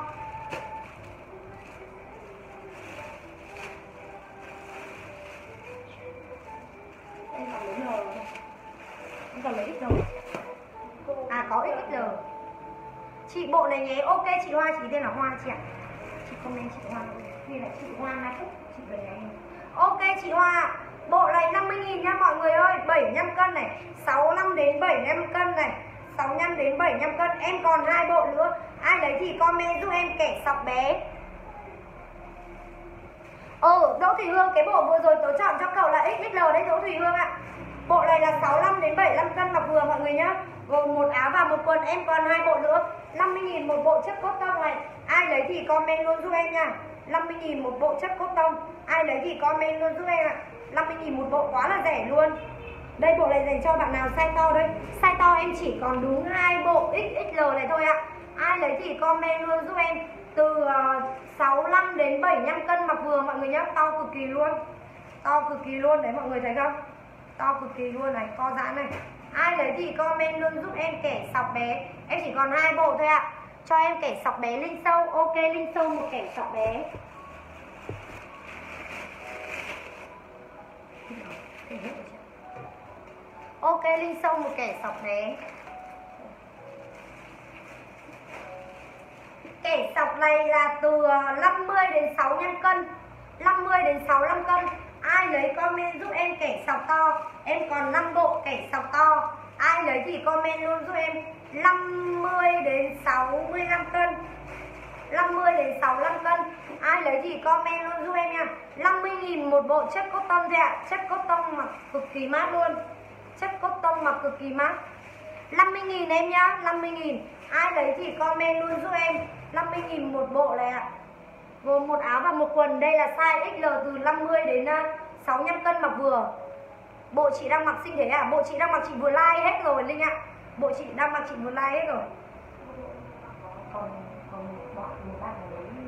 Em còn lấy L rồi. Em còn lấy ích lờ. À có ích lờ. Chị bộ này nhé. Ok chị Hoa, chị tên là Hoa chị ạ. Chị không nên chị Hoa. Đây là chị Hoa Mai Phúc. Chị về nhà em. Ok chị Hoa. Bộ này năm mươi nghìn nha mọi người ơi. bảy mươi lăm cân này, sáu mươi lăm đến bảy mươi lăm cân này, sáu mươi lăm đến bảy mươi lăm cân. Em còn hai bộ nữa. Ai lấy thì comment giúp em kẻ sọc bé. Ừ, Đỗ Thùy Hương, cái bộ vừa rồi tớ chọn cho cậu là ích ích lờ đấy Đỗ Thùy Hương ạ. Bộ này là sáu mươi lăm đến bảy mươi lăm cân mặc vừa mọi người nhá. Gồm một áo và một quần. Em còn hai bộ nữa. năm mươi nghìn một bộ chất cốt tông này. Ai lấy thì comment luôn giúp em nha. năm mươi nghìn một bộ chất cốt tông. Ai lấy thì comment luôn giúp em ạ. năm mươi nghìn một bộ quá là rẻ luôn. Đây bộ này dành cho bạn nào size to đây. Size to em chỉ còn đúng hai bộ ích ích lờ này thôi ạ. Ai lấy thì comment luôn giúp em. Từ uh, sáu mươi lăm đến bảy mươi lăm cân mặc vừa mọi người nhé. To cực kỳ luôn. To cực kỳ luôn đấy mọi người thấy không? To cực kỳ luôn này, co giãn này. Ai lấy thì comment luôn giúp em kẻ sọc bé. Em chỉ còn hai bộ thôi ạ. Cho em kẻ sọc bé Linh sâu. Ok Linh sâu một kẻ sọc bé. Ok Linh sâu một kẻ sọc bé. Kẻ sọc này là từ năm mươi đến sáu mươi lăm cân. năm mươi đến sáu mươi lăm cân. Ai lấy comment giúp em kẻ sọc to. Em còn năm bộ kẻ sọc to. Ai lấy thì comment luôn giúp em. Năm mươi đến sáu mươi lăm cân. năm mươi đến sáu mươi lăm cân. Ai lấy thì comment luôn giúp em nha. năm mươi nghìn một bộ chất cốt tông thôi ạ. Chất cốt tông mặc cực kỳ mát luôn. Chất cốt tông mặc cực kỳ mát. năm mươi nghìn em nhá. năm mươi nghìn. Ai lấy thì comment luôn giúp em. năm mươi nghìn một bộ này ạ. Gồm một áo và một quần. Đây là size ích lờ từ năm mươi đến sáu mươi lăm cân mặc vừa. Bộ chị đang mặc xinh thế à? Bộ chị đang mặc chị vừa like hết rồi Linh ạ. Bộ chị đang mặc chị vừa like hết rồi. Còn còn bọn người ta là lấy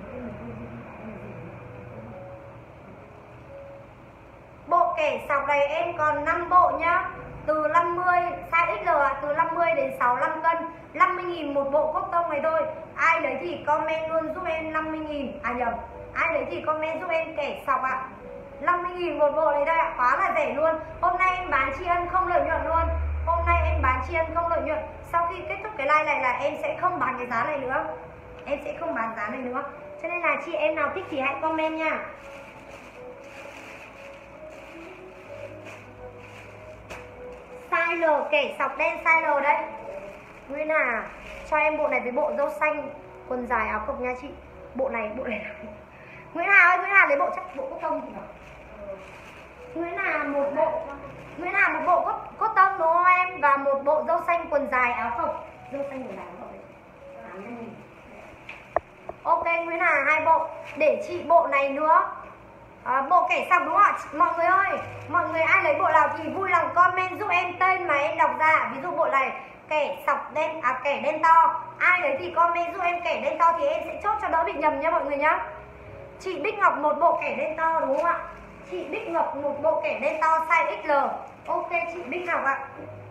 bộ kẻ sọc này em còn năm bộ nhá. Từ năm mươi size ích lờ từ năm mươi đến sáu mươi lăm cân. năm mươi nghìn một bộ cốt tông này thôi. Ai lấy thì comment luôn giúp em năm mươi nghìn. À nhầm. Ai lấy thì comment giúp em kẻ sọc ạ. năm mươi nghìn một bộ này đây ạ, quá là rẻ luôn. Hôm nay em bán tri ân không lợi nhuận luôn. Hôm nay em bán tri ân không lợi nhuận. Sau khi kết thúc cái live này là em sẽ không bán cái giá này nữa. Em sẽ không bán giá này nữa. Cho nên là chị em nào thích thì hãy comment nha. Size L, kẻ sọc đen size L đấy. Nguyên Hà cho em bộ này với bộ dâu xanh, quần dài áo cộc nha chị. Bộ này, bộ này Nguyễn Hà ơi, Nguyễn Hà lấy bộ chắc bộ cốt tông thì phải. Nguyễn Hà một bộ Nguyễn Hà một bộ cốt, cốt tông đúng không em? Và một bộ dâu xanh quần dài áo cộc. Dâu xanh quần dài áo cộc đấy. Ok Nguyễn Hà hai bộ. Để chị bộ này nữa. À, bộ kẻ sọc đúng không ạ? Mọi người ơi, mọi người ai lấy bộ nào thì vui lòng comment giúp em tên mà em đọc ra. Ví dụ bộ này kẻ sọc đen, à kẻ đen to. Ai lấy thì comment giúp em kẻ đen to thì em sẽ chốt cho đỡ bị nhầm nha mọi người nhá. Chị Bích Ngọc một bộ kẻ đen to đúng không ạ? Chị Bích Ngọc một bộ kẻ đen to size ích lờ. Ok chị Bích Ngọc ạ.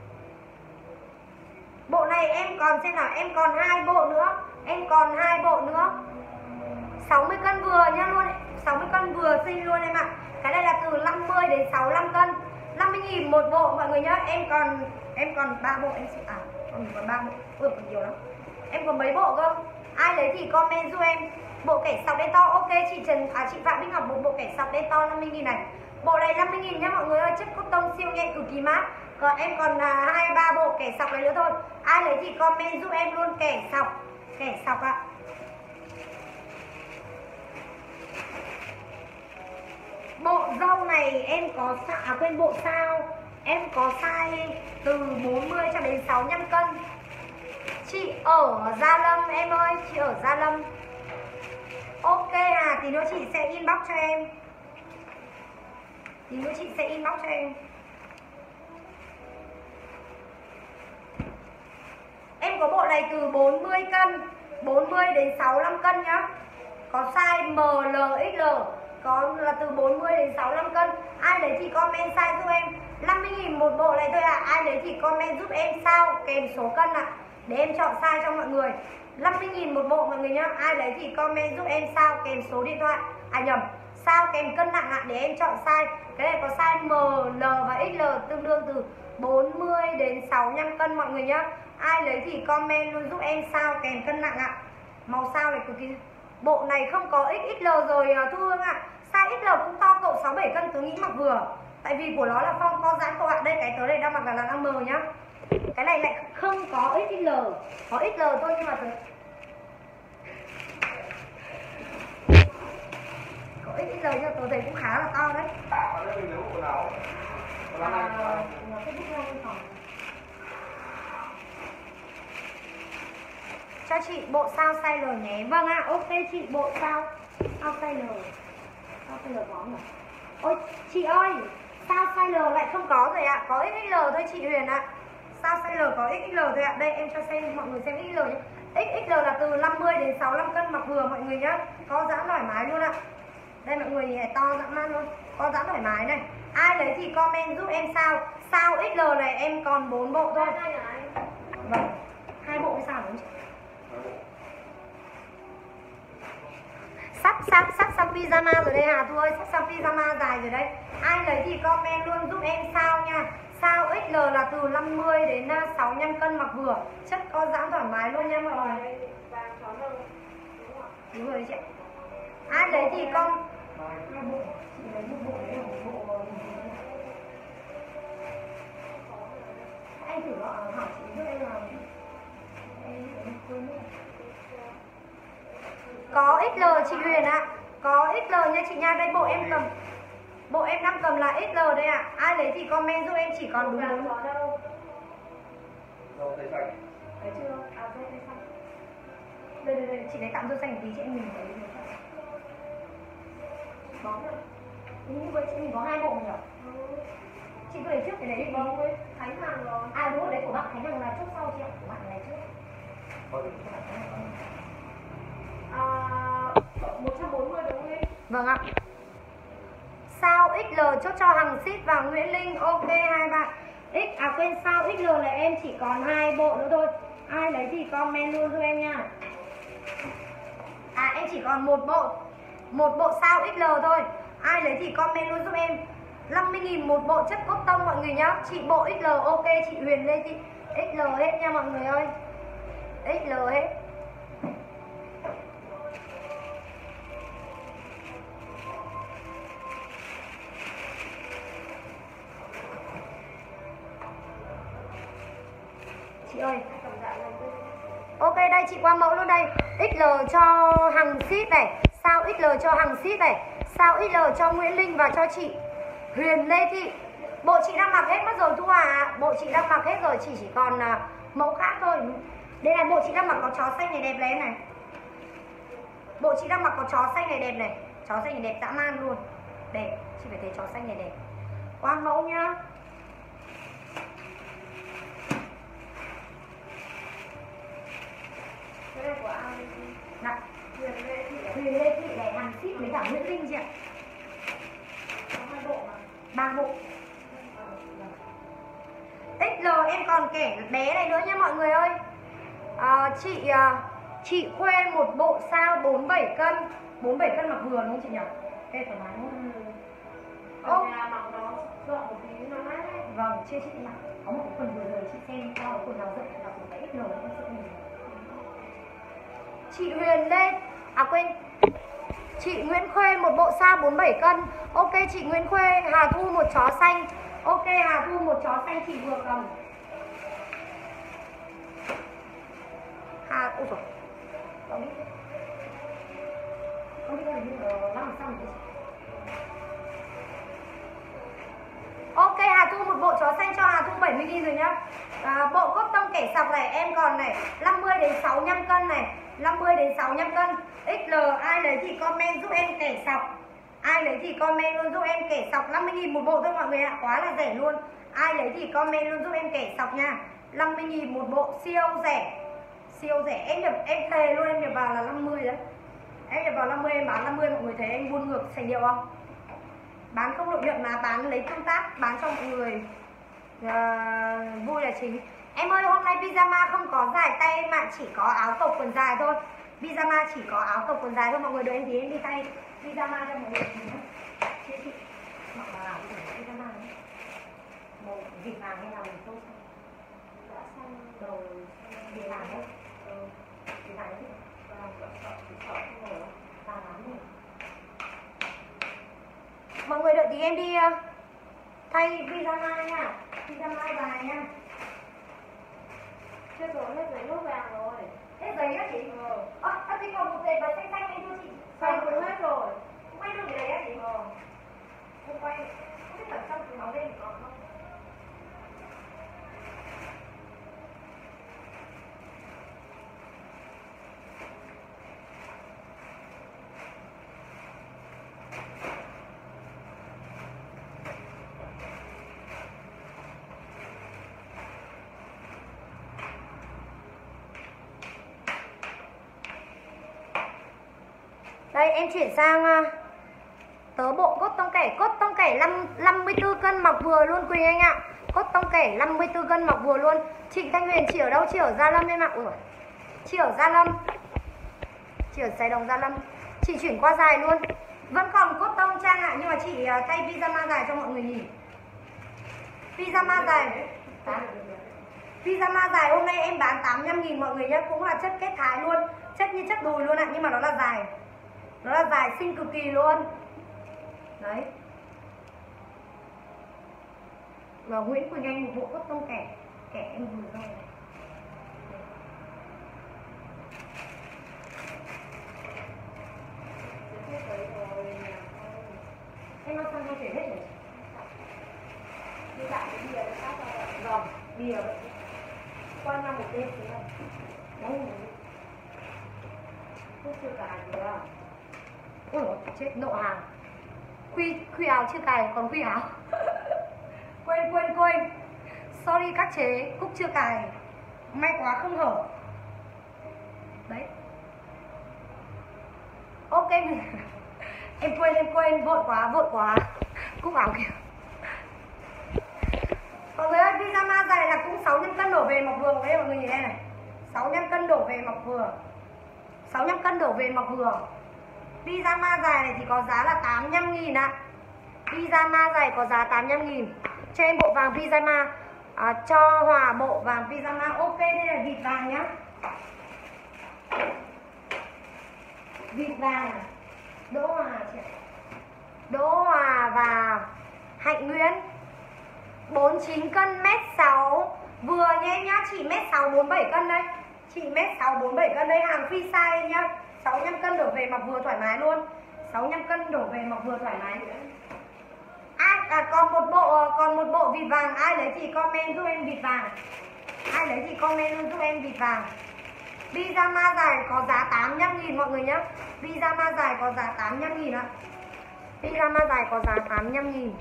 Bộ này em còn xem nào, em còn hai bộ nữa. Em còn hai bộ nữa. sáu mươi cân vừa nha luôn. sáu mươi cân vừa xinh luôn em ạ. Cái này là từ năm mươi đến sáu mươi lăm cân. năm mươi nghìn một bộ mọi người nhá. Em còn em còn ba bộ em sẽ à, còn còn ba bộ. Ui còn nhiều lắm. Em còn mấy bộ cơ? Ai lấy thì comment giúp em. Bộ kẻ sọc đen to. Ok chị Trần à chị Phạm Bích Ngọc một bộ kẻ sọc đen to năm mươi nghìn này. Bộ này năm mươi nghìn nhá mọi người ơi, chất cốt tông siêu nhẹ cực kỳ mát. Còn em còn à, hai ba bộ kẻ sọc này nữa thôi. Ai lấy thì comment giúp em luôn kẻ sọc. Kẻ sọc ạ. Bộ dâu này em có à quên bộ sao. Em có size từ bốn mươi cho đến sáu mươi lăm cân. Chị ở Gia Lâm em ơi, chị ở Gia Lâm. Ok à, tí nữa chị sẽ inbox cho em. Tí nữa chị sẽ inbox cho em. Em có bộ này từ bốn mươi cân, bốn mươi đến sáu mươi lăm cân nhá. Có size em lờ ích lờ, có là từ bốn mươi đến sáu mươi lăm cân. Ai lấy thì comment size giúp em. năm mươi nghìn một bộ này thôi ạ. À. Ai lấy thì comment giúp em sao kèm số cân ạ. À. Để em chọn size cho mọi người. năm mươi nghìn một bộ mọi người nhá. Ai lấy thì comment giúp em sao kèm số điện thoại. À nhầm, sao kèm cân nặng ạ. À. Để em chọn size. Cái này có size em lờ và ích lờ tương đương từ bốn mươi đến sáu mươi lăm cân mọi người nhá. Ai lấy thì comment luôn giúp em sao kèm cân nặng ạ. À. Màu sao này cực kỳ. Bộ này không có ích ích lờ rồi Thu Hương ạ. À. Size ích lờ cũng to cậu sáu bảy cân tớ nghĩ mặc vừa. Tại vì của nó là form co giãn cậu ạ. À. Đây cái tớ này đang mặc là là M nhá. Cái này lại không có ích ích lờ. Có ích lờ thôi nhưng mà tớ... Có ích ích lờ nhưng mà tớ thấy cũng khá là to đấy. À, cho chị bộ sao size L nhé. Vâng ạ, à, ok chị bộ sao sao size L. Sao size L có nhỉ? Ôi chị ơi, sao size L lại không có rồi ạ. À. Có ích ích lờ thôi chị Huyền ạ. À. Sao size L có ích ích lờ thôi ạ. À. Đây em cho xem mọi người xem ích ích lờ nhé. ích ích lờ là từ năm mươi đến sáu mươi lăm cân mặc vừa mọi người nhá. Có giãn thoải mái luôn ạ. À. Đây mọi người này to dã man luôn. Có giãn thoải mái này. Ai lấy thì comment giúp em sao. Sao ích lờ này em còn bốn bộ thôi. Vâng. Hai bộ sao đúng chị? Sắp sắp sắp xong pyjama rồi đây Hà Thu ơi, sắp xong pyjama dài rồi đấy. Ai lấy thì comment luôn giúp em sao nha. Sao ích lờ là từ năm mươi đến sáu mươi lăm cân mặc vừa. Chất có giãn thoải mái luôn nha mọi người. Đúng rồi chị. Ai lấy thì con anh thử hỏi chị giúp em là có ích lờ chị Huyền ạ. À. Có ích lờ nha chị nha. Đây bộ em cầm. Bộ em đang cầm là ích lờ đây ạ. À. Ai lấy thì comment giúp em chỉ còn đúng đúng. Thấy chưa? À đây đây xanh. Đây đây đây chị lấy tạm dâu xanh một tí chị em mình thấy. Bóng rồi. Như vậy chị mình có hai bộ nhỉ? Ừ. Chị cứ lấy trước cái đấy đi. Vâng ơi. Khánh Hằng rồi. À đúng rồi đấy của bạn Khánh Hằng là trước sau chị ạ. Của bạn này trước. À, một trăm bốn mươi đúng không em? Vâng ạ. Sao ích lờ chốt cho Hằng Ship và Nguyễn Linh. Ok hai bạn. X à quên sao ích lờ là em chỉ còn hai bộ nữa thôi. Ai lấy thì comment luôn cho em nha. À em chỉ còn một bộ. Một bộ sao ích lờ thôi. Ai lấy thì comment luôn giúp em. Năm mươi nghìn một bộ chất cốt tông mọi người nhá. Chị bộ ích lờ ok, chị Huyền Lê Thị ích lờ hết nha mọi người ơi. ích lờ hết. Chị ơi. Ok đây chị qua mẫu luôn đây. ích lờ cho Hằng ship này, sao ích lờ cho Hằng ship này, sao ích lờ cho Nguyễn Linh và cho chị Huyền Lê Thị. Bộ chị đang mặc hết mất rồi Thu Hà. Bộ chị đang mặc hết rồi, chị chỉ còn uh, mẫu khác thôi. Đây là bộ chị đang mặc có chó xanh này đẹp này em này. Bộ chị đang mặc có chó xanh này đẹp này. Chó xanh này đẹp dã man luôn. Đẹp, chị phải thấy chó xanh này đẹp. Qua mẫu nhá. Cái này của ai? Dạ. Huyền Lê Thị. Huyền Lê Thị này Hằng ship với cả Nguyễn Linh chị ạ. Có hai bộ mà. Ba bộ. ích lờ em còn kẻ bé này nữa nha mọi người ơi. à, Chị à, chị Khuê một bộ sao bốn mươi bảy cân. bốn mươi bảy cân mặc vừa đúng không chị nhỉ? Ê thoải mái đúng không? Ở nhà mặc nó rộng một tí nó mát ấy. Vâng, chưa chị mặc. Có một cái quần vừa rồi chị xem sao quần nào rộng là của cái ích lờ em sợ gì. Chị Huyền Lê, à quên, chị Nguyễn Khuê một bộ sao bốn mươi bảy cân. Ok chị Nguyễn Khuê. Hà Thu một chó xanh. Ok Hà Thu một chó xanh chị vừa cầm. Hà, ôi dồi, không biết không biết là như làm sao vậy. Ok Hà Thu một bộ chó xanh cho Hà Thu bảy mươi nghìn rồi nhá. à, Bộ cốt tông kẻ sọc này em còn này năm mươi đến sáu mươi lăm cân này, năm mươi đến sáu mươi lăm cân. ích lờ ai lấy thì comment giúp em kẻ sọc. Ai lấy thì comment luôn giúp em kẻ sọc. Năm mươi nghìn một bộ thôi mọi người ạ, quá là rẻ luôn. Ai lấy thì comment luôn giúp em kẻ sọc nha. Năm mươi nghìn một bộ, siêu rẻ. Siêu rẻ, em nhập em thề luôn, em nhập vào là năm mươi đấy. Em nhập vào năm mươi, em bán năm mươi, mọi người thấy em buôn ngược sành điệu không? Bán không lợi nhuận mà bán lấy tương tác, bán cho mọi người à, vui là chính. Em ơi hôm nay pyjama không có dài tay mà chỉ có áo cộc quần dài thôi. Pyjama chỉ có áo cộc quần dài thôi mọi người, đợi em tí em đi tay pyjama cho mọi người nhìn nhé. Chị chị mặc vào áo pyjama đấy. Màu vịt vàng hay là màu tô xanh? Đã xanh Đầu vịt vàng đấy. Ừ. Vịt vàng đấy. Vàng sợ sợ thì sợ không rồi. Vàng lắm rồi. Mọi người đợi tí em đi uh, thay pyjama nha. Pyjama dài nha. Chết rồi, hết giấy nốt vàng rồi. Hết giấy á chị? Ừ. Ơ, à, thì còn một dệt và xanh xanh em cho chị. Xanh cũng hết rồi. Quay được cái đấy á chị? Ừ. Không quay. Không biết ở trong cái máu đen còn không? Đây em chuyển sang uh, tớ bộ cốt tông kẻ. Cốt tông kẻ năm mươi tư cân mặc vừa luôn Quỳnh Anh ạ. Cốt tông kẻ năm mươi tư cân mặc vừa luôn. Chị Thanh Huyền chị ở đâu? Chị ở Gia Lâm em ạ. Ui, chị ở Gia Lâm. Chị ở Sài Đồng Gia Lâm. Chị chuyển qua dài luôn. Vẫn còn cốt tông Trang ạ, nhưng mà chị uh, thay pyjama dài cho mọi người nhìn. Pyjama dài à? Pyjama dài hôm nay em bán tám mươi lăm nghìn mọi người nhé. Cũng là chất kết thái luôn. Chất như chất đùi luôn ạ, nhưng mà nó là dài. Nó là dài xinh cực kỳ luôn. Đấy. Và Nguyễn Quỳnh Anh một bộ cốt tông kẻ. Kẻ em vừa rồi này. Em mang sang hai thể hết rồi. Đi lại cái bìa nó khác rồi. Rồi, bìa vậy. Qua nhau một bên thế này. Đấy. Không chưa cài được. Ôi dồi, chết nộ hàng. Khuy, khuy áo chưa cài, còn khuy áo. Quên, quên, quên. Sorry các chế, cúc chưa cài. May quá không hở. Đấy. Ok. Em quên, em quên, vội quá, vội quá. Cúc áo kìa. Mọi người ơi, pyjama dài là cũng sáu mươi lăm cân đổ về mặc vừa. Đây mọi người nhìn đây này. sáu mươi lăm cân đổ về mặc vừa. sáu mươi lăm cân đổ về mặc vừa. Pyjama dài này thì có giá là tám mươi lăm nghìn ạ. Pyjama dài có giá tám mươi lăm nghìn. Cho em bộ vàng pyjama, à, cho Hòa bộ vàng pyjama. Ok, đây là vịt vàng nhá. Vịt vàng à? Đỗ Hòa chị ạ. Đỗ Hòa và Hạnh Nguyễn. Bốn mươi chín cân, mét sáu. Vừa nha em nhá, chị mét sáu bốn mươi bảy cân đây. Chị mét sáu bốn mươi bảy cân đây, hàng free size nhá. sáu mươi lăm cân đổ về mặc vừa thoải mái luôn. sáu mươi lăm cân đổ về mặc vừa thoải mái. Ai à, còn một bộ còn một bộ vịt vàng, ai lấy thì comment giúp em vịt vàng. Ai lấy thì comment luôn giúp em vịt vàng. Pyjama dài có giá tám mươi lăm nghìn mọi người nhá. Pyjama dài có giá tám mươi lăm nghìn ạ. Pyjama dài có giá tám mươi lăm nghìn.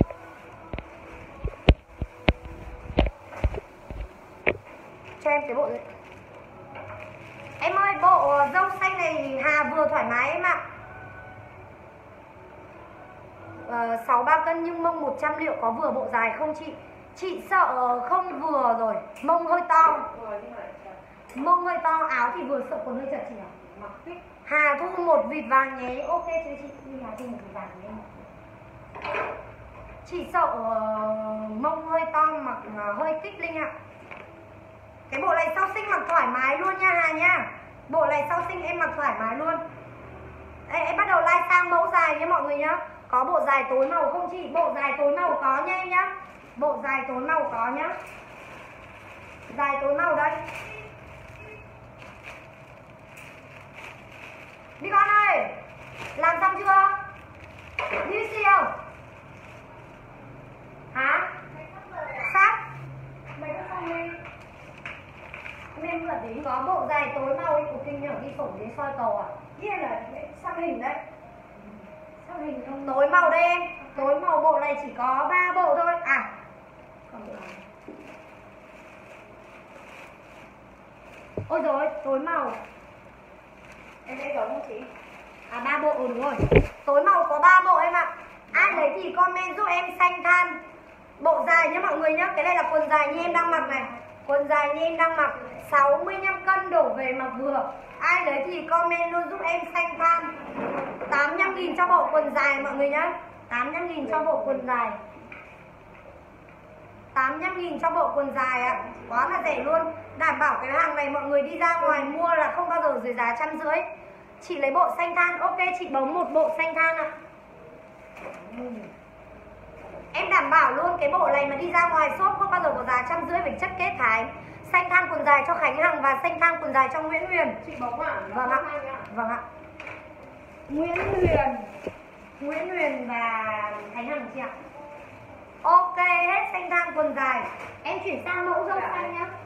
Cho em cái bộ này. Em ơi, bộ dâu xanh này Hà vừa thoải mái em ạ. ờ, sáu mươi ba cân nhưng mông một trăm liệu có vừa bộ dài không chị? Chị sợ không vừa rồi, mông hơi to. Mông hơi to, áo thì vừa sợ quần hơi chật chị ạ. Hà thu một vịt vàng nhé. Ok chứ chị, đi Hà thu một vịt vàng nhé. Chị sợ uh, mông hơi to mặc uh, hơi kích linh ạ. Cái bộ này sau sinh mặc thoải mái luôn nha Hà nha. Bộ này sau sinh em mặc thoải mái luôn. Ê, em bắt đầu like sang mẫu dài nha mọi người nhá. Có bộ dài tối màu không chị? Bộ dài tối màu có nha em nhá. Bộ dài tối màu có nhá. Dài tối màu đây. Đi con ơi, làm xong chưa? Đi siêu. Hả? Sát. Mày có xong đi. Em vừa tính có bộ dài tối màu ấy của kinh nhở đi sổ đến soi cầu à? Kia là xăm hình đấy. Xăm hình không? Tối màu đây em. Tối màu bộ này chỉ có ba bộ thôi. À. Còn bộ này. Ôi rồi, tối màu. Em thấy giống không chị? À ba bộ, ừ đúng rồi. Tối màu có ba bộ em ạ. Ai lấy thì comment giúp em xanh than. Bộ dài nhá mọi người nhá. Cái này là quần dài như em đang mặc này. Quần dài như em đang mặc sáu mươi lăm cân đổ về mặc vừa. Ai lấy thì comment luôn giúp em xanh than. Tám mươi lăm nghìn cho bộ quần dài mọi người nhá. Tám mươi lăm nghìn cho bộ quần dài. Tám mươi lăm nghìn cho bộ quần dài ạ. Quá là rẻ luôn. Đảm bảo cái hàng này mọi người đi ra ngoài mua là không bao giờ dưới giá trăm rưỡi. Chị lấy bộ xanh than. Ok, chị bấm một bộ xanh than ạ. Em đảm bảo luôn cái bộ này mà đi ra ngoài shop không bao giờ có giá trăm rưỡi về chất kết thái. Xanh than quần dài cho Khánh Hằng và xanh than quần dài cho Nguyễn Huyền. Chị bóng à? Vâng ạ. Vâng ạ. Nguyễn Huyền, Nguyễn Huyền và Khánh Hằng chị ạ. Ok, hết xanh than quần dài. Em chuyển sang mẫu dâu xanh nhá.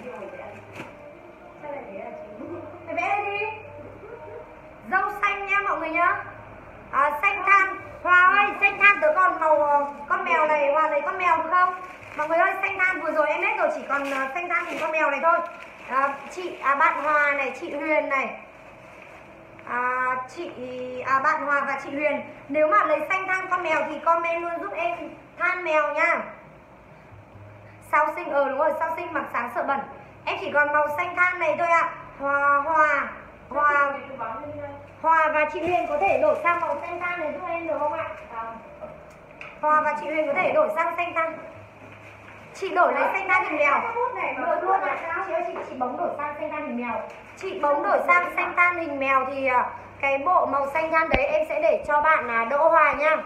Sao lại thế hả chị? Mày vẽ đây đi. Dâu xanh nha mọi người nhá. À, xanh than. Hòa ơi, xanh than tớ còn màu con mèo này, Hòa lấy con mèo được không? Mọi người ơi, xanh than vừa rồi em hết rồi, chỉ còn uh, xanh than hình con mèo này thôi. À, chị à, bạn Hòa này, chị Huyền này. À, chị à, bạn Hòa và chị Huyền, nếu mà lấy xanh than con mèo thì comment luôn giúp em than mèo nha. Sau sinh ờ đúng rồi, sau sinh mặc sáng sợ bẩn. Em chỉ còn màu xanh than này thôi ạ. À. Hòa Hòa Hòa Hòa và chị Huyền có thể đổi sang màu xanh than này giúp em được không ạ? Hòa và chị Huyền có thể đổi sang xanh than. Chị đổi lấy xanh than hình mèo. Đổi luôn ạ. Chị ơi, chị, chị bấm đổi sang xanh than hình mèo. Chị bấm đổi sang xanh than hình mèo thì cái bộ màu xanh than đấy em sẽ để cho bạn Đỗ Hòa nha.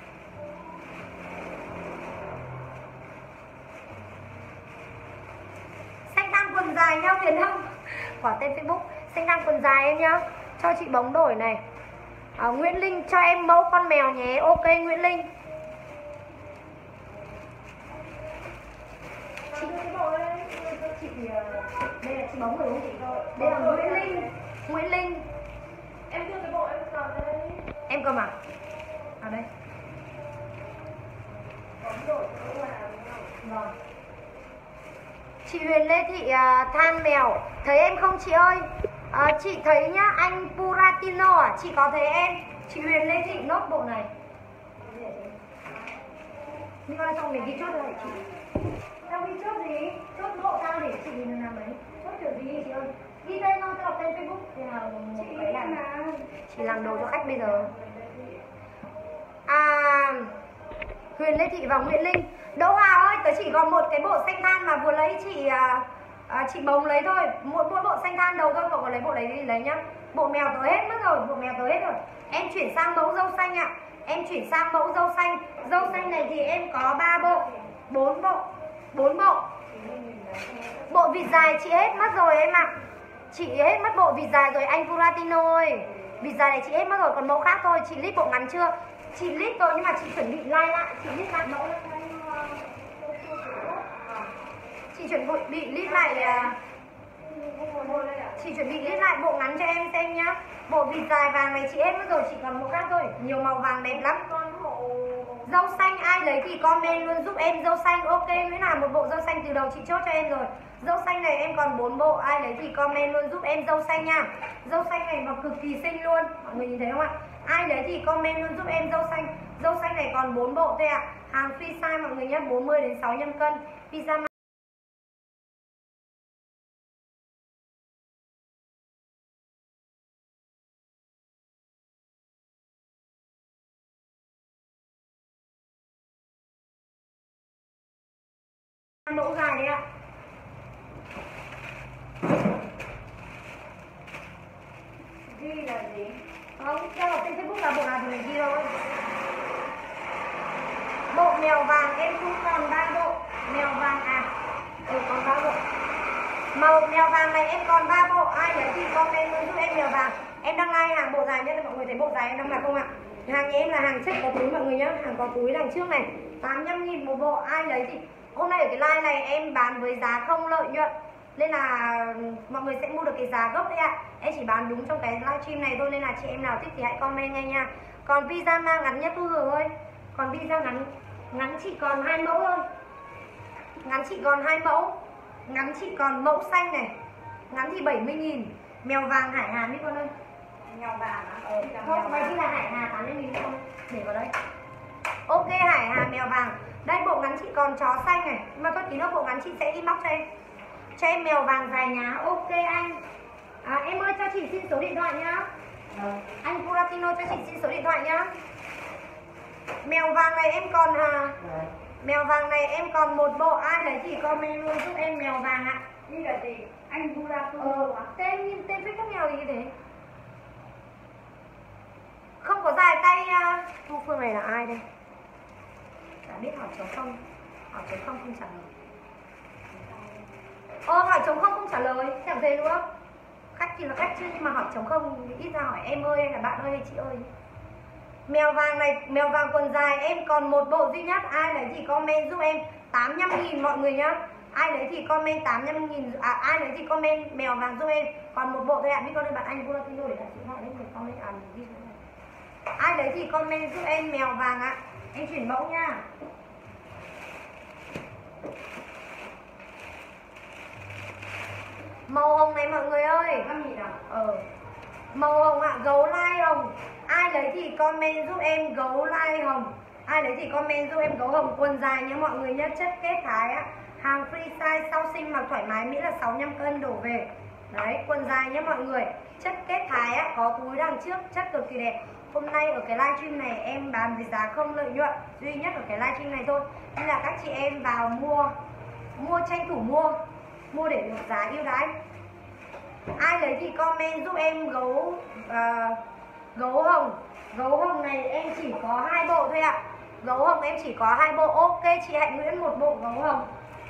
Xanh than quần dài nha Huyền Hưng. Quả tên Facebook. Xanh than quần dài em nhá. Cho chị bóng đổi này. à, Nguyễn Linh cho em mẫu con mèo nhé. Ok Nguyễn Linh. Chị cái bộ đây. Chị đây là chị bóng rồi đúng không chị? Đây là Nguyễn Linh. Nguyễn Linh. Em đưa cái bộ em cầm đây. Em cầm à? À đây. Bóng đổi cái bộ nào đúng không? Vâng. Chị Huyền Lê Thị à, than mèo. Thấy em không chị ơi? À, chị thấy nhá, anh Puratino à? Chị có thấy em? Chị Huyền Lê Thị nốt bộ này. Đi coi xong mình ghi chốt rồi chị. Tao ghi chốt gì? Chốt bộ tao để chị làm ấy. Chốt kiểu gì chị ơi? Ghi tên thôi, tao đọc tên Facebook. Thì nào chị là Chị làm đồ cho khách bây giờ. À, Huyền Lê Thị và Nguyễn Linh. Đỗ Hòa ơi, tớ chỉ còn một cái bộ xanh than mà vừa lấy chị à, à, chị Bồng lấy thôi. Một mỗi bộ xanh than đầu thôi, cậu có lấy bộ đấy đi lấy nhá. Bộ mèo tớ hết mất rồi, bộ mèo tớ hết rồi. Em chuyển sang mẫu dâu xanh ạ. À. Em chuyển sang mẫu dâu xanh. Dâu xanh này thì em có ba bộ, bốn bộ, bốn bộ. Bộ vịt dài chị hết mất rồi em ạ. À. Chị hết mất bộ vịt dài rồi anh Curatino ơi. Vịt dài này chị hết mất rồi, còn mẫu khác thôi. Chị list bộ ngắn chưa? Chị list rồi nhưng mà chị chuẩn bị like lại. Chị list lại mẫu. Chị chuẩn bị list lại. Chị chuẩn bị list lại bộ ngắn cho em xem nhá. Bộ vịt dài vàng này chị hết mất rồi, chị còn bộ khác thôi. Nhiều màu vàng đẹp lắm. Dâu xanh ai lấy thì comment luôn giúp em dâu xanh. Ok Nguyễn Hà, một bộ dâu xanh từ đầu chị chốt cho em rồi. Dâu xanh này em còn bốn bộ, ai lấy thì comment luôn giúp em dâu xanh nha. Dâu xanh này mà cực kỳ xinh luôn. Mọi người nhìn thấy không ạ? Ai lấy thì comment luôn giúp em dâu xanh. Dâu xanh này còn bốn bộ thôi ạ. À. Hàng free size mọi người nhé, bốn mươi đến sáu mươi lăm cân. Pyjama mẫu dài đấy ạ. Ghi là gì? Không, cho ở trên Facebook là bộ nào thì mình ghi thôi. Bộ mèo vàng em cũng còn ba bộ. Mèo vàng à? Ừ còn ba bộ. Màu mèo vàng này em còn ba bộ. Ai lấy thì comment luôn giúp em mèo vàng. Em đăng like hàng bộ dài nhất, mọi người thấy bộ dài em đang mặc không ạ? Hàng nhà em là hàng chất có túi mọi người nhá. Hàng có túi đằng trước này, tám mươi lăm nghìn một bộ. Ai lấy thì hôm nay ở cái live này em bán với giá không lợi nhuận nên là mọi người sẽ mua được cái giá gốc đấy ạ. Em chỉ bán đúng trong cái livestream này thôi nên là chị em nào thích thì hãy comment ngay nha. Còn pyjama ngắn nhất Thu Hường ơi. Còn pyjama ngắn ngắn chị còn hai mẫu thôi. Ngắn chị còn hai mẫu. Ngắn chị còn mẫu xanh này. Ngắn thì bảy mươi nghìn. Mèo vàng Hải Hà đi con ơi. Mèo vàng á? Ờ, không, mày ghi là Hải Hà tám mươi nghìn không? Để vào đây. Ok Hải Hà mèo vàng. Đây bộ ngắn chị còn chó xanh này. Mà tôi tí nữa bộ ngắn chị sẽ inbox cho em. Cho em mèo vàng dài nhá. Ok anh. À, em ơi cho chị xin số điện thoại nhá. Ừ. Anh Curatino cho chị xin số điện thoại nhá. Mèo vàng này em còn à, ừ. Mèo vàng này em còn một bộ. Ai lấy thì comment luôn giúp em mèo vàng ạ. Như là gì? Anh Curatino ừ. à? Tên như tên viết các mèo gì thế? Không có dài tay. Thu Phương này là ai đây? Chả biết, hỏi chống không. Hỏi chống không không trả lời. Ờ hỏi chống không không trả lời. Chẳng thế nữa. Khách thì là khách chứ nhưng mà hỏi chống không ít ra hỏi em ơi hay là bạn ơi hay chị ơi. Mèo vàng này, mèo vàng quần dài em còn một bộ duy nhất. Ai lấy thì comment giúp em tám mươi lăm nghìn mọi người nhá. Ai lấy thì comment tám mươi lăm nghìn. À ai lấy thì comment mèo vàng giúp em. Còn một bộ thôi ạ. À. Biết con ơi bạn anh Curatino để đặt điện thoại lên để comment à mình ghi. Ai lấy thì comment giúp em mèo vàng ạ. À. Em chuyển mẫu nha. Màu hồng này mọi người ơi. Ờ. Màu hồng ạ, à, gấu lai hồng. Ai lấy thì comment giúp em gấu lai hồng. Ai lấy thì comment giúp em gấu hồng quần dài nhé mọi người nhé. Chất kết thái á. Hàng free size sau sinh mặc thoải mái miễn là sáu mươi lăm cân đổ về. Đấy, quần dài nhé mọi người. Chất kết thái á, có túi đằng trước, chất cực kỳ đẹp. Hôm nay ở cái livestream này em bán với giá không lợi nhuận, duy nhất ở cái livestream này thôi. Nên là các chị em vào mua, mua tranh thủ mua, mua để được giá ưu đãi. Ai lấy thì comment giúp em gấu uh, gấu hồng. Gấu hồng này em chỉ có hai bộ thôi ạ. À. Gấu hồng em chỉ có hai bộ. Ok chị Hạnh Nguyễn một bộ gấu hồng.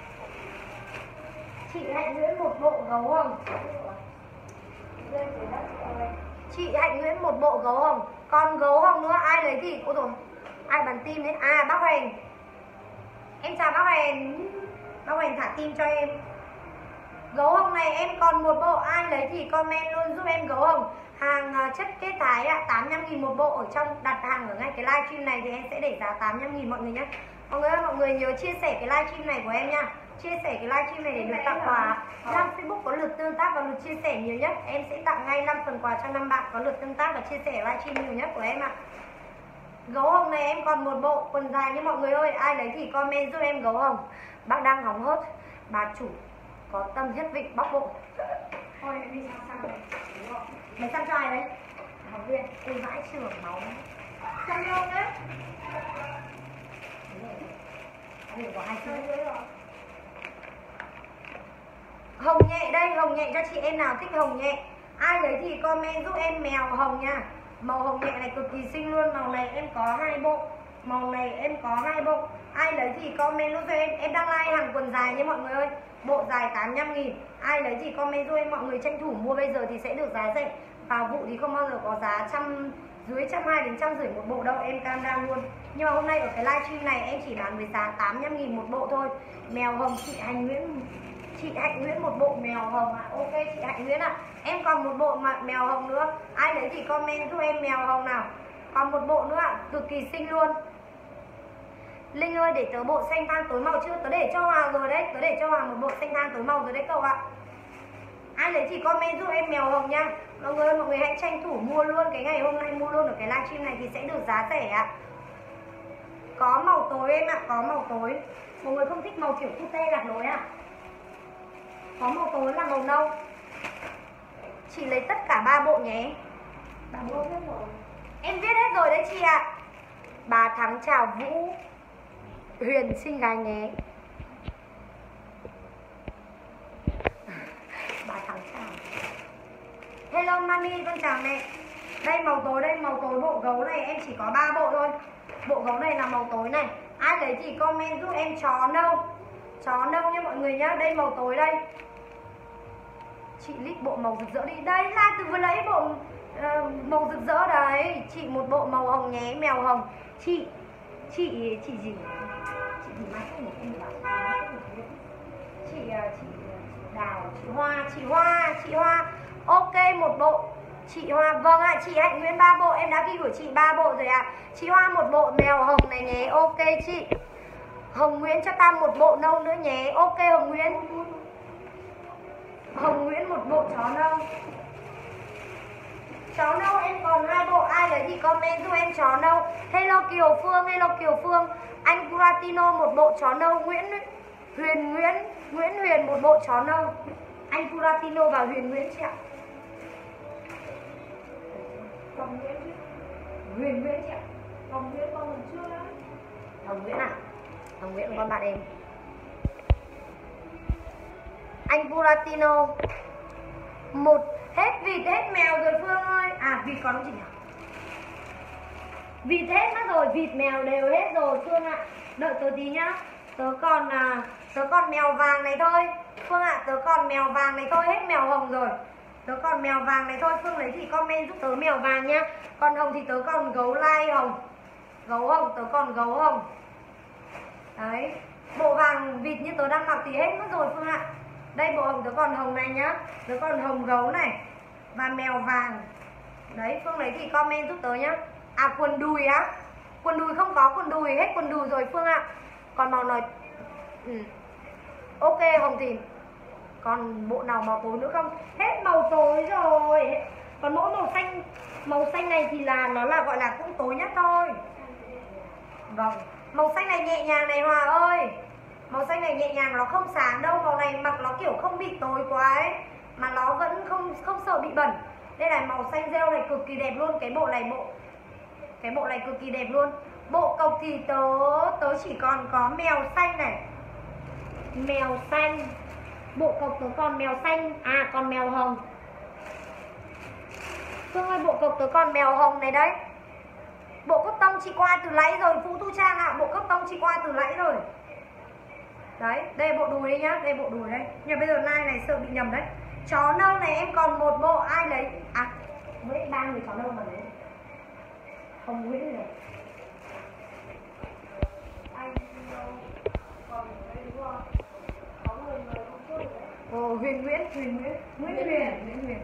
Chị Hạnh Nguyễn một bộ gấu hồng. Chị Hạnh Nguyễn một bộ gấu hồng. Còn gấu hồng nữa ai lấy thì ôi rồi ai bắn tim đấy. À bác Huyền. Em chào bác Huyền. Bác Huyền thả tim cho em. Gấu hồng này em còn một bộ. Ai lấy thì comment luôn giúp em gấu hồng. Hàng chất kết thái tám mươi lăm nghìn một bộ. Ở trong đặt hàng ở ngay cái livestream này thì em sẽ để giá tám mươi lăm nghìn mọi người nhé. Mọi người ơi, mọi người nhớ chia sẻ cái livestream này của em nha. Chia sẻ cái livestream này để được tặng quà. Năm Facebook có lượt tương tác và lượt chia sẻ nhiều nhất, em sẽ tặng ngay năm phần quà cho năm bạn có lượt tương tác và chia sẻ livestream nhiều nhất của em ạ. À. Gấu hồng này em còn một bộ quần dài nha mọi người ơi. Ai lấy thì comment giúp em gấu hồng. Bác đang hóng hớt. Bà chủ có tâm Nhất Vịnh bóc bộ. Thôi em đi sang sang này. Đúng không? Mày săn cho ai đấy? Học viên, ôi vãi trưởng máu. Sang đâu đấy? Đây có hai Sang chữ. dưới rồi. Hồng nhẹ đây, hồng nhẹ cho chị em nào thích hồng nhẹ. Ai lấy thì comment giúp em mèo hồng nha. Màu hồng nhẹ này cực kỳ xinh luôn. Màu này em có hai bộ. Màu này em có hai bộ. Ai lấy thì comment luôn cho em. Em đang like hàng quần dài nha mọi người ơi. Bộ dài tám mươi lăm nghìn. Ai lấy thì comment giúp em. Mọi người tranh thủ mua bây giờ thì sẽ được giá rẻ. Vào vụ thì không bao giờ có giá trăm dưới trăm hai đến trăm rưỡi một bộ đâu, em cam đoan luôn. Nhưng mà hôm nay ở cái livestream này em chỉ bán với giá tám mươi lăm nghìn một bộ thôi. Mèo hồng chị Hành Nguyễn, chị Hạnh Nguyễn một bộ mèo hồng ạ. À. Ok chị Hạnh Nguyễn ạ. À. Em còn một bộ mà mèo hồng nữa. Ai lấy thì comment giúp em mèo hồng nào. Còn một bộ nữa ạ, à. Cực kỳ xinh luôn. Linh ơi để tớ bộ xanh than tối màu chưa? Tớ để cho Hoàng rồi đấy. Tớ để cho Hoàng một bộ xanh than tối màu rồi đấy cậu ạ. À. Ai lấy thì comment giúp em mèo hồng nha. Mọi người ơi, mọi người hãy tranh thủ mua luôn. Cái ngày hôm nay mua luôn ở cái livestream này thì sẽ được giá rẻ ạ. À. Có màu tối em ạ, à. Có màu tối. Mọi người không thích màu kiểu cute lạc lối ạ. À. Có màu tối là màu nâu. Chị lấy tất cả ba bộ nhé. Ba bộ hết rồi. Em viết hết rồi đấy chị ạ. À. Bà Thắng chào Vũ Huyền xinh gái nhé. Bà Thắng chào. Hello mami, con chào mẹ. Đây màu tối đây, màu tối bộ gấu này em chỉ có ba bộ thôi. Bộ gấu này là màu tối này. Ai lấy thì comment giúp em chó nâu. Chó nâu nha mọi người nhá. Đây màu tối đây. Chị lít bộ màu rực rỡ đi. Đây là từ vừa lấy bộ uh, màu rực rỡ đấy. Chị một bộ màu hồng nhé, mèo hồng. Chị Chị Chị gì? Chị gì mai không em bảo. Chị Chị Đào, chị Hoa, chị Hoa, chị Hoa. Ok một bộ. Chị Hoa, vâng ạ, à, chị Hạnh Nguyễn ba bộ, em đã ghi của chị ba bộ rồi ạ. À. Chị Hoa một bộ mèo hồng này nhé. Ok chị. Hồng Nguyễn cho ta một bộ nâu nữa nhé. Ok Hồng Nguyễn. Hồng Nguyễn một bộ chó nâu. Chó nâu em còn hai bộ, ai lấy thì comment giúp em chó nâu. Hello Kiều Phương, hello Kiều Phương. Anh Curatino một bộ chó nâu. Nguyễn Huyền Nguyễn, Nguyễn Huyền một bộ chó nâu. Anh Curatino và Huyền Nguyễn chị ạ. Hồng Nguyễn chứ. Huyền Nguyễn chị ạ. Hồng Nguyễn con lần trước đấy. Hồng Nguyễn à? Hồng Nguyễn là con bạn em. Anh Buratino. Một hết vịt hết mèo rồi Phương ơi. À vịt còn không chị nhỉ? Vịt hết mất rồi, vịt mèo đều hết rồi Phương ạ. À. Đợi tớ tí nhá. Tớ còn à, tớ còn mèo vàng này thôi. Phương ạ, à, tớ còn mèo vàng này thôi, hết mèo hồng rồi. Tớ còn mèo vàng này thôi, Phương lấy thì comment giúp tớ mèo vàng nhá. Còn hồng thì tớ còn gấu lai hồng. Gấu hồng, tớ còn gấu hồng. Đấy. Bộ vàng vịt như tớ đang mặc thì hết mất rồi Phương ạ. Đây bộ hồng tớ còn hồng này nhá. Tớ còn hồng gấu này. Và mèo vàng. Đấy, Phương lấy thì comment giúp tớ nhá. À quần đùi á. Quần đùi không có quần đùi, hết quần đùi rồi Phương ạ. Còn màu này ừ. Ok hồng thì còn bộ nào màu tối nữa không? Hết màu tối rồi. Còn mỗi màu xanh. Màu xanh này thì là nó là gọi là cũng tối nhất thôi. Vâng. Màu xanh này nhẹ nhàng này Hòa ơi. Màu xanh này nhẹ nhàng, nó không sáng đâu. Màu này mặc nó kiểu không bị tối quá ấy. Mà nó vẫn không không sợ bị bẩn. Đây là màu xanh rêu này cực kỳ đẹp luôn. Cái bộ này bộ Cái bộ này cực kỳ đẹp luôn. Bộ cộc thì tớ Tớ chỉ còn có mèo xanh này. Mèo xanh. Bộ cộc tớ còn mèo xanh. À còn mèo hồng. Phương ơi bộ cộc tớ còn mèo hồng này đấy. Bộ cốt tông chị qua từ nãy rồi Phụ Tu Trang ạ. À. Bộ cốt tông chị qua từ nãy rồi. Đấy, đây bộ đùi đây nhá. Đây bộ đùi đây. Nhưng bây giờ nai này sợ bị nhầm đấy. Chó nâu này em còn một bộ, ai lấy? À, với ba người chó nâu mà lấy. Hồng Nguyễn này. Anh còn đấy đúng không? Có người người không chơi đấy. Ồ, Huyền Nguyễn, Huyền Nguyễn. Nguyễn Huyền, Nguyễn Huyền.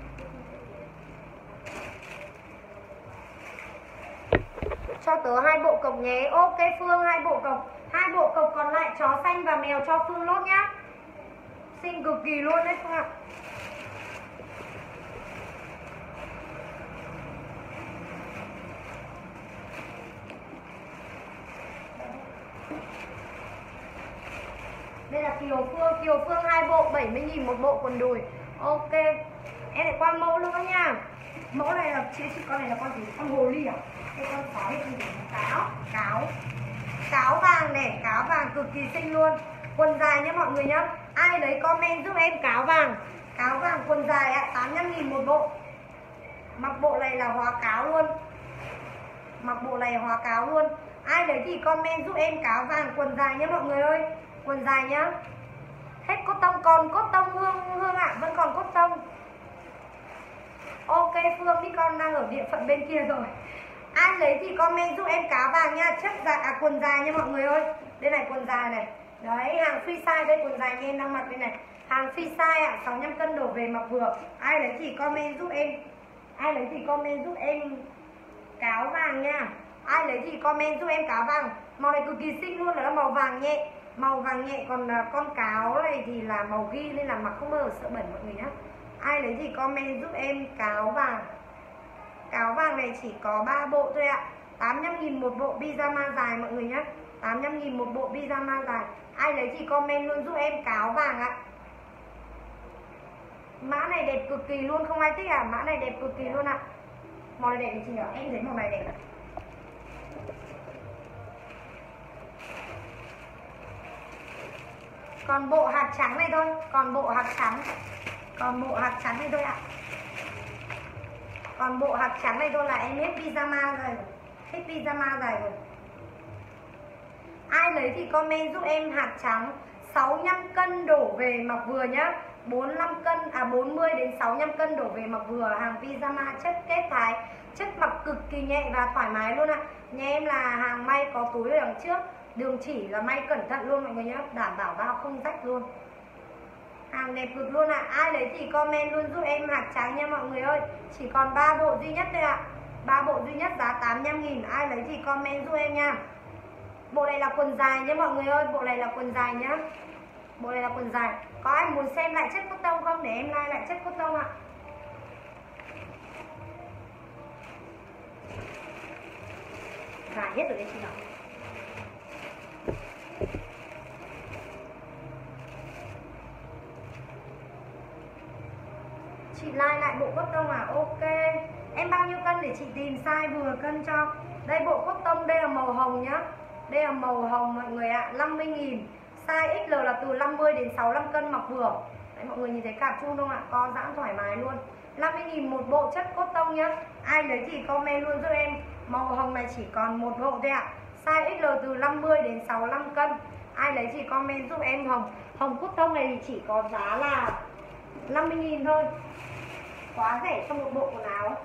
Cho tớ hai bộ cộc nhé. Ok Phương, hai bộ cộc. Hai bộ cộc còn lại chó xanh và mèo cho Phương lốt nhá. Xinh cực kỳ luôn đấy Phương ạ. Đây là Kiều Phương. Kiều Phương hai bộ bảy mươi nghìn một bộ quần đùi. Ok. Em lại qua mẫu nữa nha. Mẫu này là chị, chị con này là con gì? Con hồ ly à? Cái con sói hay gì? Cáo, cáo. Cáo vàng này, cáo vàng cực kỳ xinh luôn. Quần dài nhá mọi người nhá. Ai lấy comment giúp em cáo vàng. Cáo vàng quần dài ạ, tám mươi lăm nghìn một bộ. Mặc bộ này là hóa cáo luôn. Mặc bộ này hóa cáo luôn. Ai lấy thì comment giúp em cáo vàng quần dài nhá mọi người ơi. Quần dài nhá. Hết cốt tông, còn cốt tông Hương Hương ạ, à, vẫn còn cốt tông. Ok Phương đi, con đang ở địa phận bên kia rồi. Ai lấy thì comment giúp em cáo vàng nha. Chất dài, à quần dài nha mọi người ơi. Đây này quần dài này. Đấy, hàng free size đây, quần dài như em đang mặc đây này. Hàng free size ạ, à, sáu mươi lăm cân đổ về mặc vừa. Ai lấy thì comment giúp em. Ai lấy thì comment giúp em cáo vàng nha. Ai lấy thì comment giúp em cáo vàng. Màu này cực kỳ xinh luôn, là màu vàng nhẹ. Màu vàng nhẹ, còn con cáo này thì là màu ghi nên là mặc không bao giờ sợ bẩn mọi người nhá. Ai lấy thì comment giúp em cáo vàng. Cáo vàng này chỉ có ba bộ thôi ạ. tám mươi lăm nghìn một bộ pyjama dài mọi người nhá. tám mươi lăm nghìn một bộ pyjama dài. Ai lấy thì comment luôn giúp em cáo vàng ạ. Mã này đẹp cực kỳ luôn, không ai thích à? Mã này đẹp cực kỳ luôn ạ. Màu này đẹp chị nhỉ? Em thấy màu này đẹp. Còn bộ hạt trắng này thôi. Còn bộ hạt trắng. Còn bộ hạt trắng này thôi ạ. Còn bộ hạt trắng này thôi là em hết pyjama rồi. Hết pyjama dài rồi. Ai lấy thì comment giúp em hạt trắng. Sáu mươi lăm cân đổ về mặc vừa nhá. bốn mươi lăm cân, à bốn mươi đến sáu mươi lăm cân đổ về mặc vừa. Hàng pyjama chất kết thái. Chất mặc cực kỳ nhẹ và thoải mái luôn ạ. Nhà em là hàng may có túi ở đằng trước. Đường chỉ là may cẩn thận luôn mọi người nhé. Đảm bảo bao không rách luôn. Hàng đẹp cực luôn ạ. À. Ai lấy thì comment luôn giúp em hạt trắng nha mọi người ơi. Chỉ còn ba bộ duy nhất thôi ạ. À. ba bộ duy nhất giá tám mươi lăm nghìn. Ai lấy thì comment giúp em nha. Bộ này là quần dài nhé mọi người ơi. Bộ này là quần dài nhá. Bộ này là quần dài. Có ai muốn xem lại chất cốt tông không? Để em like lại chất cốt tông ạ. À. Dài hết rồi đấy chị nào. Chị like lại bộ cốt tông à? Ok. Em bao nhiêu cân để chị tìm size vừa cân cho. Đây bộ cốt tông, đây là màu hồng nhá. Đây là màu hồng mọi người ạ. À, năm mươi nghìn. Size ích lờ là từ năm mươi đến sáu mươi lăm cân mặc vừa. Đấy, mọi người nhìn thấy cạp chung không ạ? Co giãn thoải mái luôn. năm mươi nghìn một bộ chất cốt tông nhá. Ai lấy thì comment luôn giúp em. Màu hồng này chỉ còn một bộ thôi ạ. À. Size ích lờ từ năm mươi đến sáu mươi lăm cân. Ai lấy thì comment giúp em hồng. Hồng cốt tông này thì chỉ có giá là năm mươi nghìn thôi. Quá rẻ cho một bộ quần áo.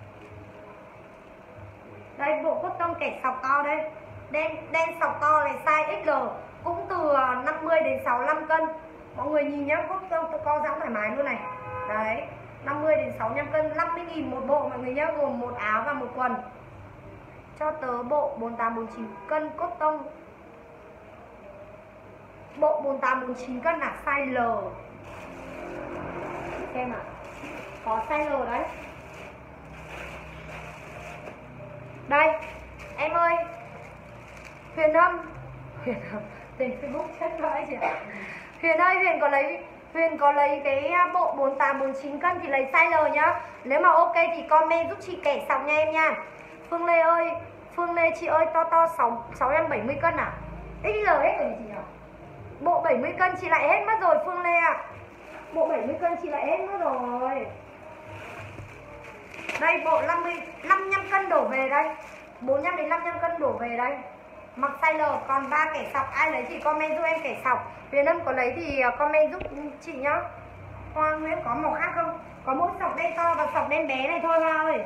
Đây bộ cốt tông kẻ sọc to đây. Đen, đen sọc to này size ích lờ. Cũng từ năm mươi đến sáu mươi lăm cân. Mọi người nhìn nhá, cốt tông co giãn thoải mái luôn này. Đấy, năm mươi đến sáu mươi lăm cân, năm mươi nghìn một bộ mọi người nhá, gồm một áo và một quần. Cho tớ bộ bốn mươi tám bốn mươi chín cân cốt tông. Bộ bốn mươi tám bốn mươi chín cân là size L. Xem ạ. À. Có size L đấy. Đây, em ơi. Huyền Âm. Huyền Âm, tên Facebook chết vãi chị ạ. Huyền ơi, Huyền có lấy Huyền có lấy cái bộ bốn mươi tám bốn mươi chín cân thì lấy size L nhá. Nếu mà ok thì comment giúp chị kẻ sọc nha em nha. Phương Lê ơi, Phương Lê chị ơi, to to sáu mươi lăm bảy mươi cân à? ích lờ hết rồi chị nhỉ? Bộ bảy mươi cân chị lại hết mất rồi Phương Lê ạ. À. Bộ bảy mươi cân chị lại hết mất rồi. Đây bộ năm mươi, năm mươi lăm cân đổ về đây. bốn mươi lăm đến năm mươi lăm cân đổ về đây. Mặc size L, còn ba kẻ sọc. Ai lấy thì comment giúp em kẻ sọc. Huyền Âm có lấy thì comment giúp chị nhá. Hoa Nguyễn có màu khác không? Có mỗi sọc đen to và sọc đen bé này thôi Hoa ơi.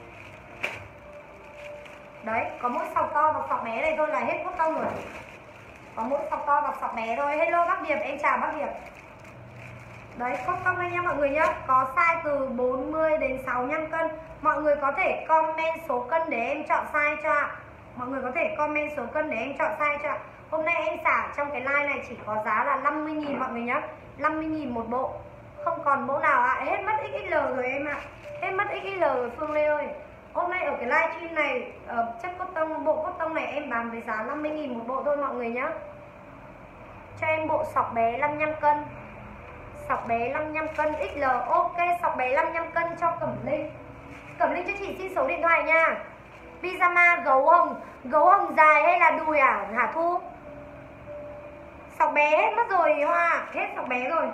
Đấy, có mỗi sọc to và sọc bé này thôi là hết cốt tông rồi. Có mỗi sọc to và sọc bé thôi. Hello bác Điệp, em chào bác Điệp. Đấy, cốt tông đây nha mọi người nhá. Có size từ bốn mươi đến sáu mươi lăm cân. Mọi người có thể comment số cân để em chọn size cho ạ. Mọi người có thể comment số cân để em chọn size cho ạ. Hôm nay em xả trong cái like này chỉ có giá là năm mươi nghìn mọi người nhá. năm mươi nghìn một bộ. Không còn mẫu nào ạ. À. Hết mất ích lờ rồi em ạ. À. Hết mất ích lờ rồi Phương Lê ơi. Hôm nay ở cái livestream này, ở chất cốt tông, bộ cốt tông này em bán với giá năm mươi nghìn một bộ thôi mọi người nhá. cho em bộ sọc bé năm mươi lăm cân. Sọc bé năm mươi lăm cân ích lờ. Ok, sọc bé năm mươi lăm cân cho Cẩm Linh. Cẩm Linh cho chị xin số điện thoại nha. Pyjama gấu hồng. Gấu hồng dài hay là đùi à Hà Thu? Sọc bé hết mất rồi Hoa. Hết sọc bé rồi.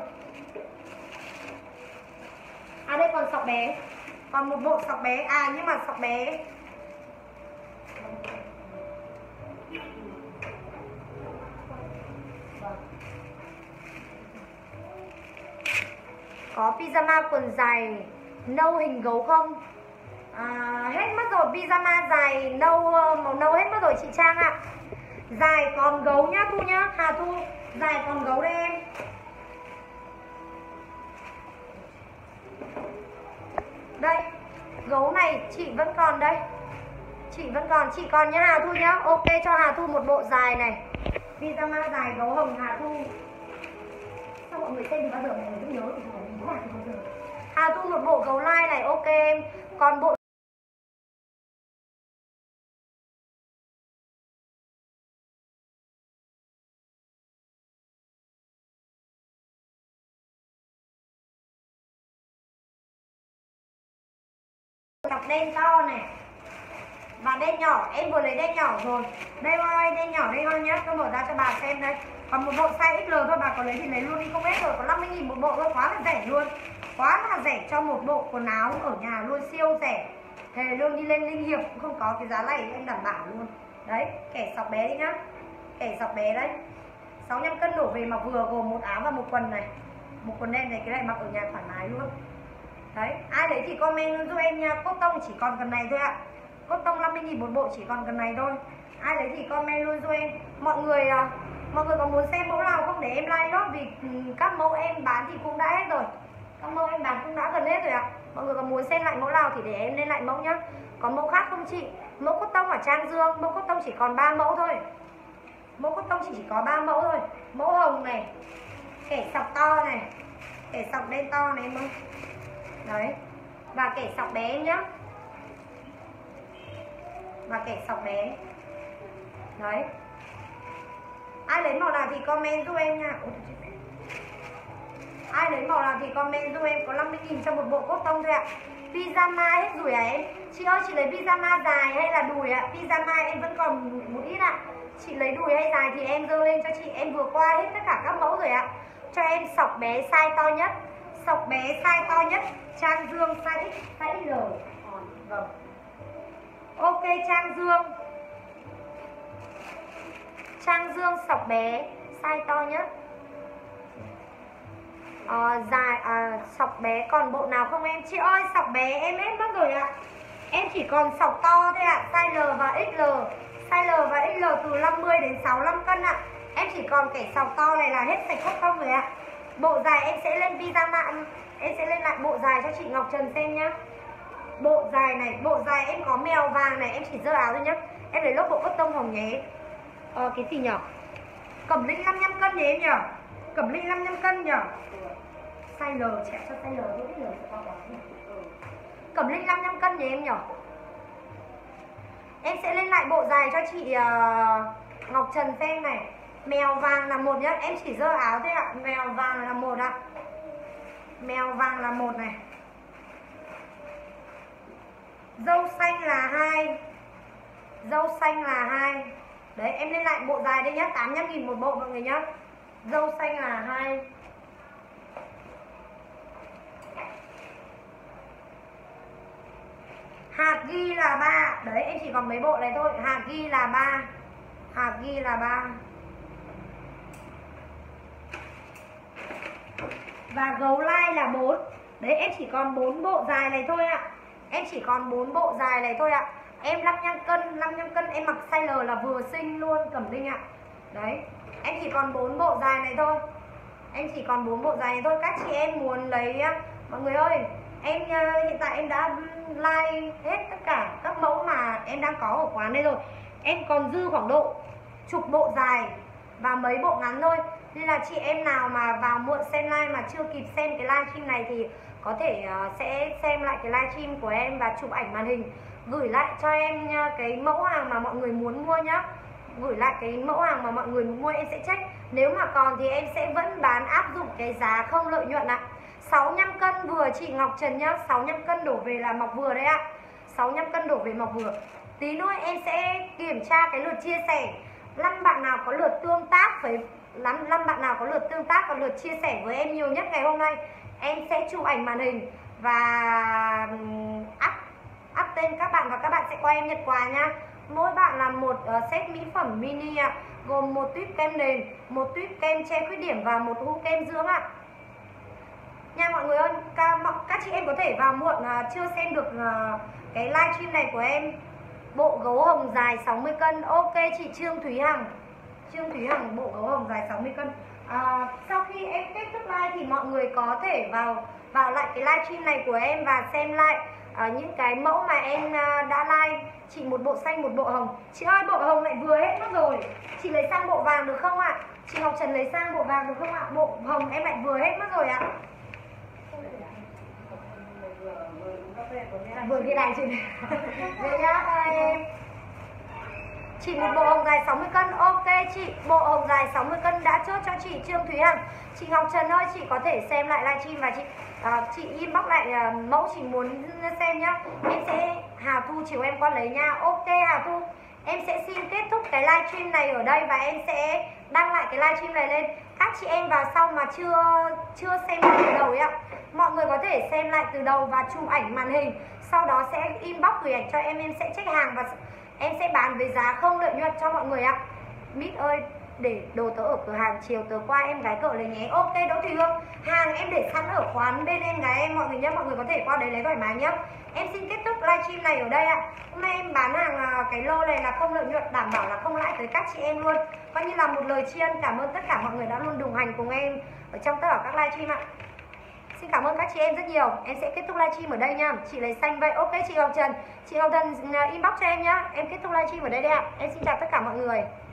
À đây còn sọc bé. Còn một bộ sọc bé. À nhưng mà sọc bé có pyjama quần dài nâu hình gấu không? À, hết mất rồi. Pyjama dài nâu màu nâu hết mất rồi chị Trang ạ. À. Dài còn gấu nhá Thu nhá. Hà Thu dài còn gấu đây em. Đây gấu này chị vẫn còn đây. Chị vẫn còn, chị còn nhá Hà Thu nhá. Ok cho Hà Thu một bộ dài này. Pyjama dài gấu hồng Hà Thu. Sao mọi người xem thì bao giờ mọi người cũng nhớ thì mọi người Hà Thu một bộ gấu lai này. Ok em. Còn bộ cặp đen to này và đen nhỏ, em vừa lấy đen nhỏ rồi. Đây ơi, đen nhỏ đây thôi nhá. Tôi mở ra cho bà xem đây. Còn một bộ size ích lờ thôi, bà có lấy thì lấy luôn đi, không hết rồi. Có năm mươi nghìn một bộ thôi, quá là rẻ luôn. Quá là rẻ cho một bộ quần áo ở nhà luôn, siêu rẻ. Thề luôn, đi lên Linh Hiệp cũng không có cái giá này, em đảm bảo luôn. Đấy, kẻ sọc bé đi nhá. Kẻ sọc bé đấy. sáu mươi lăm cân đổ về mà vừa, gồm một áo và một quần này. Một quần đen này, cái này mặc ở nhà thoải mái luôn. Đấy, ai lấy thì comment luôn giúp em nha. Cốt tông chỉ còn gần này thôi ạ. Cốt tông năm mươi nghìn một bộ chỉ còn gần này thôi. Ai lấy thì comment luôn giúp em. Mọi người mọi người có muốn xem mẫu nào không để em like nốt, vì các mẫu em bán thì cũng đã hết rồi. Các mẫu em bán cũng đã gần hết rồi ạ. Mọi người có muốn xem lại mẫu nào thì để em lên lại mẫu nhá. Có mẫu khác không chị? Mẫu cốt tông ở Trang Dương, mẫu cốt tông chỉ còn ba mẫu thôi. Mẫu cốt tông chỉ, chỉ có ba mẫu thôi. Mẫu hồng này, kẻ sọc to này, kẻ sọc đen to này em ơi. Đấy. Và kẻ sọc bé em nhá. Và kẻ sọc bé. Đấy. Ai lấy màu nào thì comment giúp em nha. Ai lấy màu nào thì comment giúp em. Có năm mươi nghìn cho một bộ cốt tông thôi ạ. Pyjama hết rồi à em? Chị ơi, chị lấy pyjama dài hay là đùi ạ? Pyjama em vẫn còn một ít ạ. Chị lấy đùi hay dài thì em dơ lên cho chị. Em vừa qua hết tất cả các mẫu rồi ạ. Cho em sọc bé size to nhất. Sọc bé size to nhất. Trang Dương size X, size ích lờ. Vâng. Ok Trang Dương. Trang Dương sọc bé size to nhất. à, Dài à, sọc bé còn bộ nào không em? Chị ơi sọc bé em hết mất rồi ạ. Em chỉ còn sọc to thôi ạ. Size L và ích lờ. Size L và ích lờ từ năm mươi đến sáu mươi lăm cân ạ. Em chỉ còn kẻ sọc to này là hết sạch cốt tông rồi ạ. Bộ dài em sẽ lên pyjama. Em sẽ lên lại bộ dài cho chị Ngọc Trần xem nhá. Bộ dài này, bộ dài em có mèo vàng này. Em chỉ dơ áo thôi nhá. Em lấy lốp bộ cốt tông hồng nhé. Ờ cái gì nhở? Cẩm Linh năm mươi lăm cân nhé em nhở? Cẩm Linh năm mươi lăm cân nhở? Size L, trẻ cho size L thôi. L sẽ to quá. Cẩm Linh năm mươi lăm cân nhé em nhở? Em sẽ lên lại bộ dài cho chị uh, Ngọc Trần xem này. Mèo vàng là một nhá. Em chỉ dơ áo thôi ạ. Mèo vàng là một ạ. Mèo vàng là một này. Dâu xanh là hai. Dâu xanh là hai. Đấy em lên lại bộ dài đây nhá. tám mươi lăm nghìn một bộ mọi người nhá. Dâu xanh là hai. Hạt ghi là ba. Đấy em chỉ còn mấy bộ này thôi. Hạt ghi là ba. Hạt ghi là ba. Và gấu lai là bốn. Đấy em chỉ còn bốn bộ dài này thôi ạ. Em chỉ còn bốn bộ dài này thôi ạ. Em năm mươi lăm cân, năm mươi lăm cân em mặc size L là vừa xinh luôn Cẩm Linh ạ. Đấy, em chỉ còn bốn bộ dài này thôi. Em chỉ còn bốn bộ dài này thôi. Các chị em muốn lấy, mọi người ơi, em hiện tại em đã like hết tất cả các mẫu mà em đang có ở quán đây rồi. Em còn dư khoảng độ chục bộ dài và mấy bộ ngắn thôi. Nên là chị em nào mà vào muộn xem live mà chưa kịp xem cái livestream này thì có thể uh, sẽ xem lại cái livestream của em và chụp ảnh màn hình gửi lại cho em uh, cái mẫu hàng mà mọi người muốn mua nhá. Gửi lại cái mẫu hàng mà mọi người muốn mua, em sẽ check. Nếu mà còn thì em sẽ vẫn bán áp dụng cái giá không lợi nhuận ạ. Sáu mươi lăm cân vừa chị Ngọc Trần nhá, sáu mươi lăm cân đổ về là mọc vừa đấy ạ. Sáu mươi lăm cân đổ về mọc vừa. Tí nữa em sẽ kiểm tra cái lượt chia sẻ, năm bạn nào có lượt tương tác với năm, năm bạn nào có lượt tương tác và lượt chia sẻ với em nhiều nhất ngày hôm nay, em sẽ chụp ảnh màn hình và up up tên các bạn và các bạn sẽ qua em nhận quà nha. Mỗi bạn là một uh, set mỹ phẩm mini ạ, gồm một tuyếp kem nền, một tuyếp kem che khuyết điểm và một hũ kem dưỡng ạ. Nha mọi người ơi, các, các chị em có thể vào muộn uh, chưa xem được uh, cái livestream này của em. Bộ gấu hồng dài sáu mươi cân. Ok chị Trương Thúy Hằng. Trương Thúy Hằng, bộ gấu hồng dài sáu mươi cân. À, sau khi em kết thúc live thì mọi người có thể vào vào lại cái livestream này của em và xem lại uh, những cái mẫu mà em uh, đã live. Chị một bộ xanh, một bộ hồng. Chị ơi, bộ hồng lại vừa hết mất rồi. Chị lấy sang bộ vàng được không ạ? À? Chị Ngọc Trần lấy sang bộ vàng được không ạ? À? Bộ hồng em lại vừa hết mất rồi ạ. À? Vừa cái này chị. Vậy nhá em. Chị một bộ hồng dài sáu mươi cân. Ok chị, bộ hồng dài sáu mươi cân đã chốt cho chị Trương Thúy Hằng. Chị Ngọc Trần ơi, chị có thể xem lại livestream và chị uh, chị inbox lại uh, mẫu chị muốn xem nhá. Em sẽ Hà Thu chiều em qua lấy nha. Ok Hà Thu, em sẽ xin kết thúc cái livestream này ở đây và em sẽ đăng lại cái livestream này lên. Các chị em vào sau mà chưa chưa xem lại từ đầu ấy ạ, mọi người có thể xem lại từ đầu và chụp ảnh màn hình, sau đó sẽ inbox gửi ảnh cho em, em sẽ check hàng và em sẽ bán với giá không lợi nhuận cho mọi người ạ. Mít ơi, để đồ tớ ở cửa hàng, chiều tớ qua em gái cỡ lấy nhé. Ok Đỗ Thùy Hương, hàng em để sẵn ở quán bên em gái em mọi người nhé, mọi người có thể qua đấy lấy thoải mái nhé. Em xin kết thúc livestream này ở đây ạ. Hôm nay em bán hàng cái lô này là không lợi nhuận, đảm bảo là không lãi tới các chị em luôn. Coi như là một lời tri ân cảm ơn tất cả mọi người đã luôn đồng hành cùng em ở trong tất cả các livestream ạ. Xin cảm ơn các chị em rất nhiều. Em sẽ kết thúc livestream ở đây nha. Chị lấy xanh vậy. Ok chị Ngọc Trần, chị Ngọc Trần inbox cho em nhá. Em kết thúc livestream ở đây đây ạ. Em xin chào tất cả mọi người.